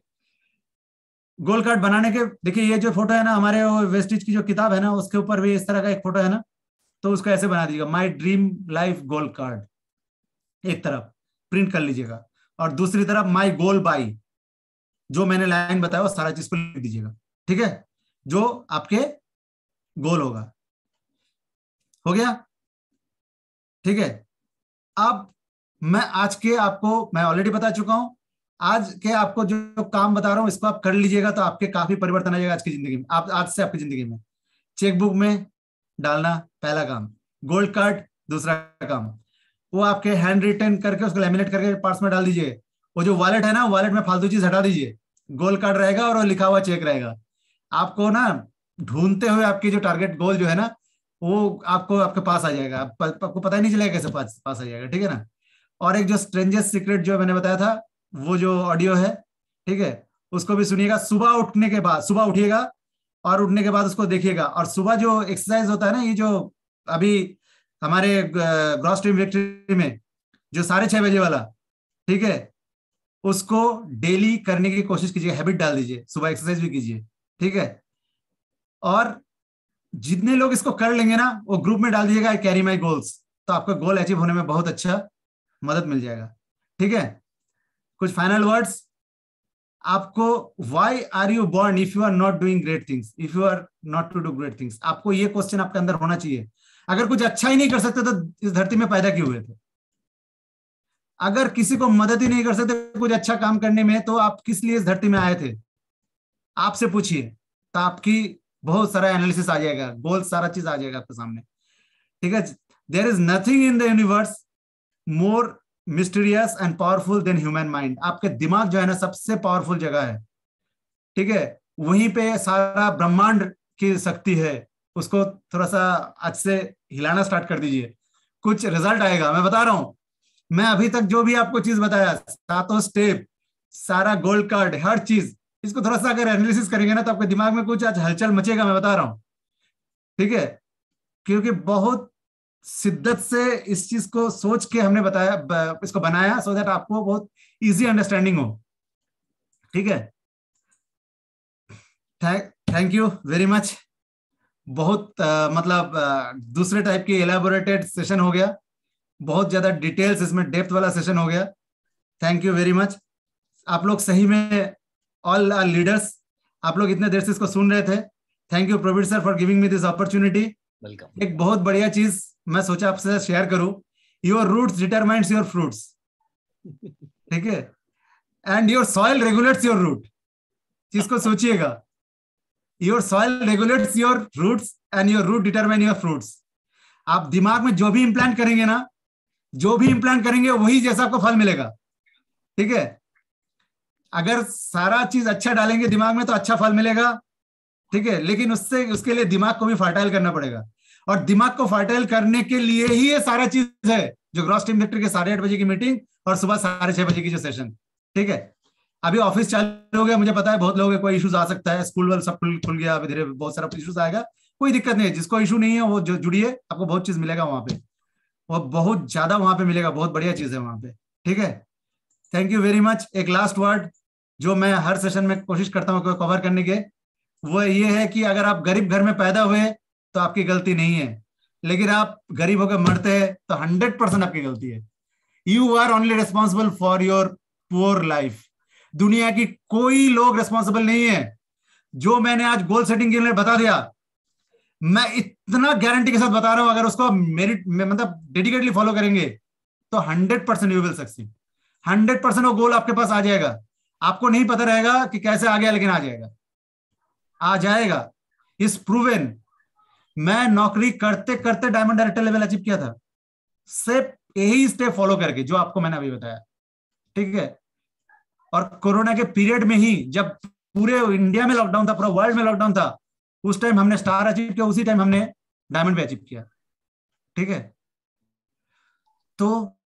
गोल कार्ड बनाने के, देखिए ये जो फोटो है ना, हमारे वो वेस्टिज की जो किताब है ना, उसके ऊपर भी इस तरह का एक फोटो है ना, तो उसको ऐसे बना दीजिएगा, my dream life goal card, एक तरफ प्रिंट कर लीजिएगा, और दूसरी तरफ माय गोल बाय, जो मैंने लाइन बताया वो सारा चीज को लिख दीजिएगा। ठीक है, जो आपके गोल होगा। हो गया? ठीक है, अब मैं आज के आपको, मैं ऑलरेडी बता चुका हूं, आज के आपको जो काम बता रहा हूं इसको आप कर लीजिएगा तो आपके काफी परिवर्तन आ जाएगा आज की जिंदगी में। आप आज से आपकी जिंदगी में चेकबुक में डालना पहला काम, गोल्ड कार्ड दूसरा काम, वो आपके हैंड रिटन करके उसको लैमिनेट करके पार्ट्स में डाल दीजिए। वो जो वॉलेट है ना, वॉलेट में फालतू चीज हटा दीजिए, गोल्ड कार्ड रहेगा और वो लिखा हुआ चेक रहेगा। आपको ना ढूंढते हुए आपकी जो टारगेट गोल जो है ना, वो आपको आपके पास आ जाएगा, आप, आपको पता ही नहीं चलेगा कैसे पास पास आ जाएगा। ठीक है ना, और एक जो स्ट्रेंजेस्ट सीक्रेट जो मैंने बताया था, वो जो ऑडियो है, ठीक है, उसको भी सुनिएगा। सुबह उठने के बाद, सुबह उठिएगा और उठने के बाद उसको देखिएगा। और सुबह जो एक्सरसाइज होता है ना, ये जो अभी हमारे ग्रॉस टीम विक्ट्री में जो साढ़े छह बजे वाला, ठीक है, उसको डेली करने की कोशिश कीजिए, हैबिट डाल दीजिए, सुबह एक्सरसाइज भी कीजिए। ठीक है, और जितने लोग इसको कर लेंगे ना, वो ग्रुप में डाल दीजिएगा आई कैरी माई गोल्स, तो आपका गोल अचीव होने में बहुत अच्छा मदद मिल जाएगा। ठीक है, कुछ फाइनल वर्ड्स आपको, why are you born if you are not doing great things, if you are not to do great things, आपको ये क्वेश्चन आपके अंदर होना चाहिए। अगर कुछ अच्छा ही नहीं कर सकते तो इस धरती में पैदा क्यों हुए थे? अगर किसी को मदद ही नहीं कर सकते कुछ अच्छा काम करने में, तो आप किस लिए इस धरती में आए थे? आपसे पूछिए, तो आपकी बहुत सारा एनालिसिस आ जाएगा, गोल सारा चीज आ जाएगा आपके सामने। ठीक है, there is nothing in the universe more mysterious and powerful than human mind. आपके दिमाग जो है ना, सबसे पावरफुल जगह है। ठीक है, वहीं पे सारा ब्रह्मांड की शक्ति है। उसको थोड़ा सा आज से हिलाना स्टार्ट कर दीजिए, कुछ रिजल्ट आएगा, मैं बता रहा हूं। मैं अभी तक जो भी आपको चीज बताया, सातों स्टेप, सारा गोल्ड कार्ड, हर चीज, इसको थोड़ा सा अगर एनालिसिस करेंगे ना, तो आपके दिमाग में कुछ आज हलचल मचेगा, मैं बता रहा हूं। ठीक है, क्योंकि बहुत शिद्दत से इस चीज को सोच के हमने बताया, इसको बनाया, सो दैट आपको बहुत इजी अंडरस्टैंडिंग हो। ठीक है, थैंक यू वेरी मच। बहुत uh, मतलब uh, दूसरे टाइप की एलैबोरेटेड सेशन हो गया, बहुत ज्यादा डिटेल्स इसमें डेप्थ वाला सेशन हो गया। Thank you very much. आप लोग सही में ऑल आर लीडर्स, आप लोग इतने देर से इसको सुन रहे थे। Thank you Praveen sir for giving me this opportunity. Welcome. एक बहुत बढ़िया चीज मैं सोचा आपसे शेयर करूं, your roots determines your fruits. ठीक है, and your soil regulates your root. जिसको सोचिएगा, your soil regulates your roots and your root determine your fruits. आप दिमाग में जो भी इम्प्लांट करेंगे ना, जो भी इम्प्लांट करेंगे वही जैसा आपको फल मिलेगा। ठीक है, अगर सारा चीज अच्छा डालेंगे दिमाग में तो अच्छा फल मिलेगा, ठीक है, लेकिन उससे उसके लिए दिमाग को भी फर्टाइल करना पड़ेगा, और दिमाग को फर्टाइल करने के लिए ही ये सारा चीज है, जो ग्रॉस टीम विक्ट्री के साढ़े आठ बजे की मीटिंग और सुबह साढ़े छह बजे की जो सेशन, ठीक है। अभी ऑफिस चालू हो गया, मुझे पता है बहुत लोगों के कोई इश्यूज आ सकता है, स्कूल वाल सब खुल खुल गया, अभी धीरे बहुत सारा इश्यूज आएगा, कोई दिक्कत नहीं है, जिसको इशू नहीं है वो जो जुड़िए, आपको बहुत चीज मिलेगा वहां पे, वो बहुत ज्यादा वहां पे मिलेगा, बहुत बढ़िया चीज है वहां पे, ठीक है। Thank you very much. एक लास्ट वर्ड जो मैं हर सेशन में कोशिश करता हूँ कवर करने के, वो ये है कि अगर आप गरीब घर में पैदा हुए तो आपकी गलती नहीं है, लेकिन आप गरीब होकर मरते हैं तो हंड्रेड परसेंट आपकी गलती है। You are only responsible for your poor life. दुनिया की कोई लोग रिस्पॉन्सिबल नहीं है। जो मैंने आज गोल सेटिंग के लिए बता दिया, मैं इतना गारंटी के साथ बता रहा हूं, अगर उसको मेरिट मतलब डेडिकेटली फॉलो करेंगे तो hundred percent you will succeed, hundred percent वो गोल आपके पास आ जाएगा। आपको नहीं पता रहेगा कि कैसे आ गया, लेकिन आ जाएगा, आ जाएगा, इज प्रूवन। मैं नौकरी करते करते डायमंड डायरेक्टर लेवल अचीव किया था, सिर्फ यही स्टेप फॉलो करके जो आपको मैंने अभी बताया, ठीक है। और कोरोना के पीरियड में ही, जब पूरे इंडिया में लॉकडाउन था, पूरा वर्ल्ड में लॉकडाउन था, उस टाइम हमने स्टार अचीव किया, उसी टाइम हमने डायमंड भी अचीव किया, ठीक है। तो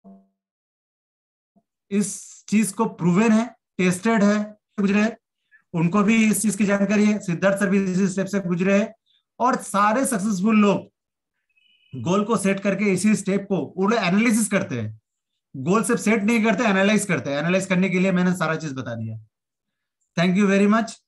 इस चीज को प्रूवन है, टेस्टेड है, गुजरे, उनको भी इस चीज की जानकारी है, सिद्धार्थ सर भी इसी स्टेप से गुजरे हैं, और सारे सक्सेसफुल लोग गोल को सेट करके इसी स्टेप को पूरे एनालिसिस करते हैं। गोल सिर्फ सेट नहीं करते, एनालाइज करते हैं। एनालाइज करने के लिए मैंने सारा चीज बता दिया। Thank you very much.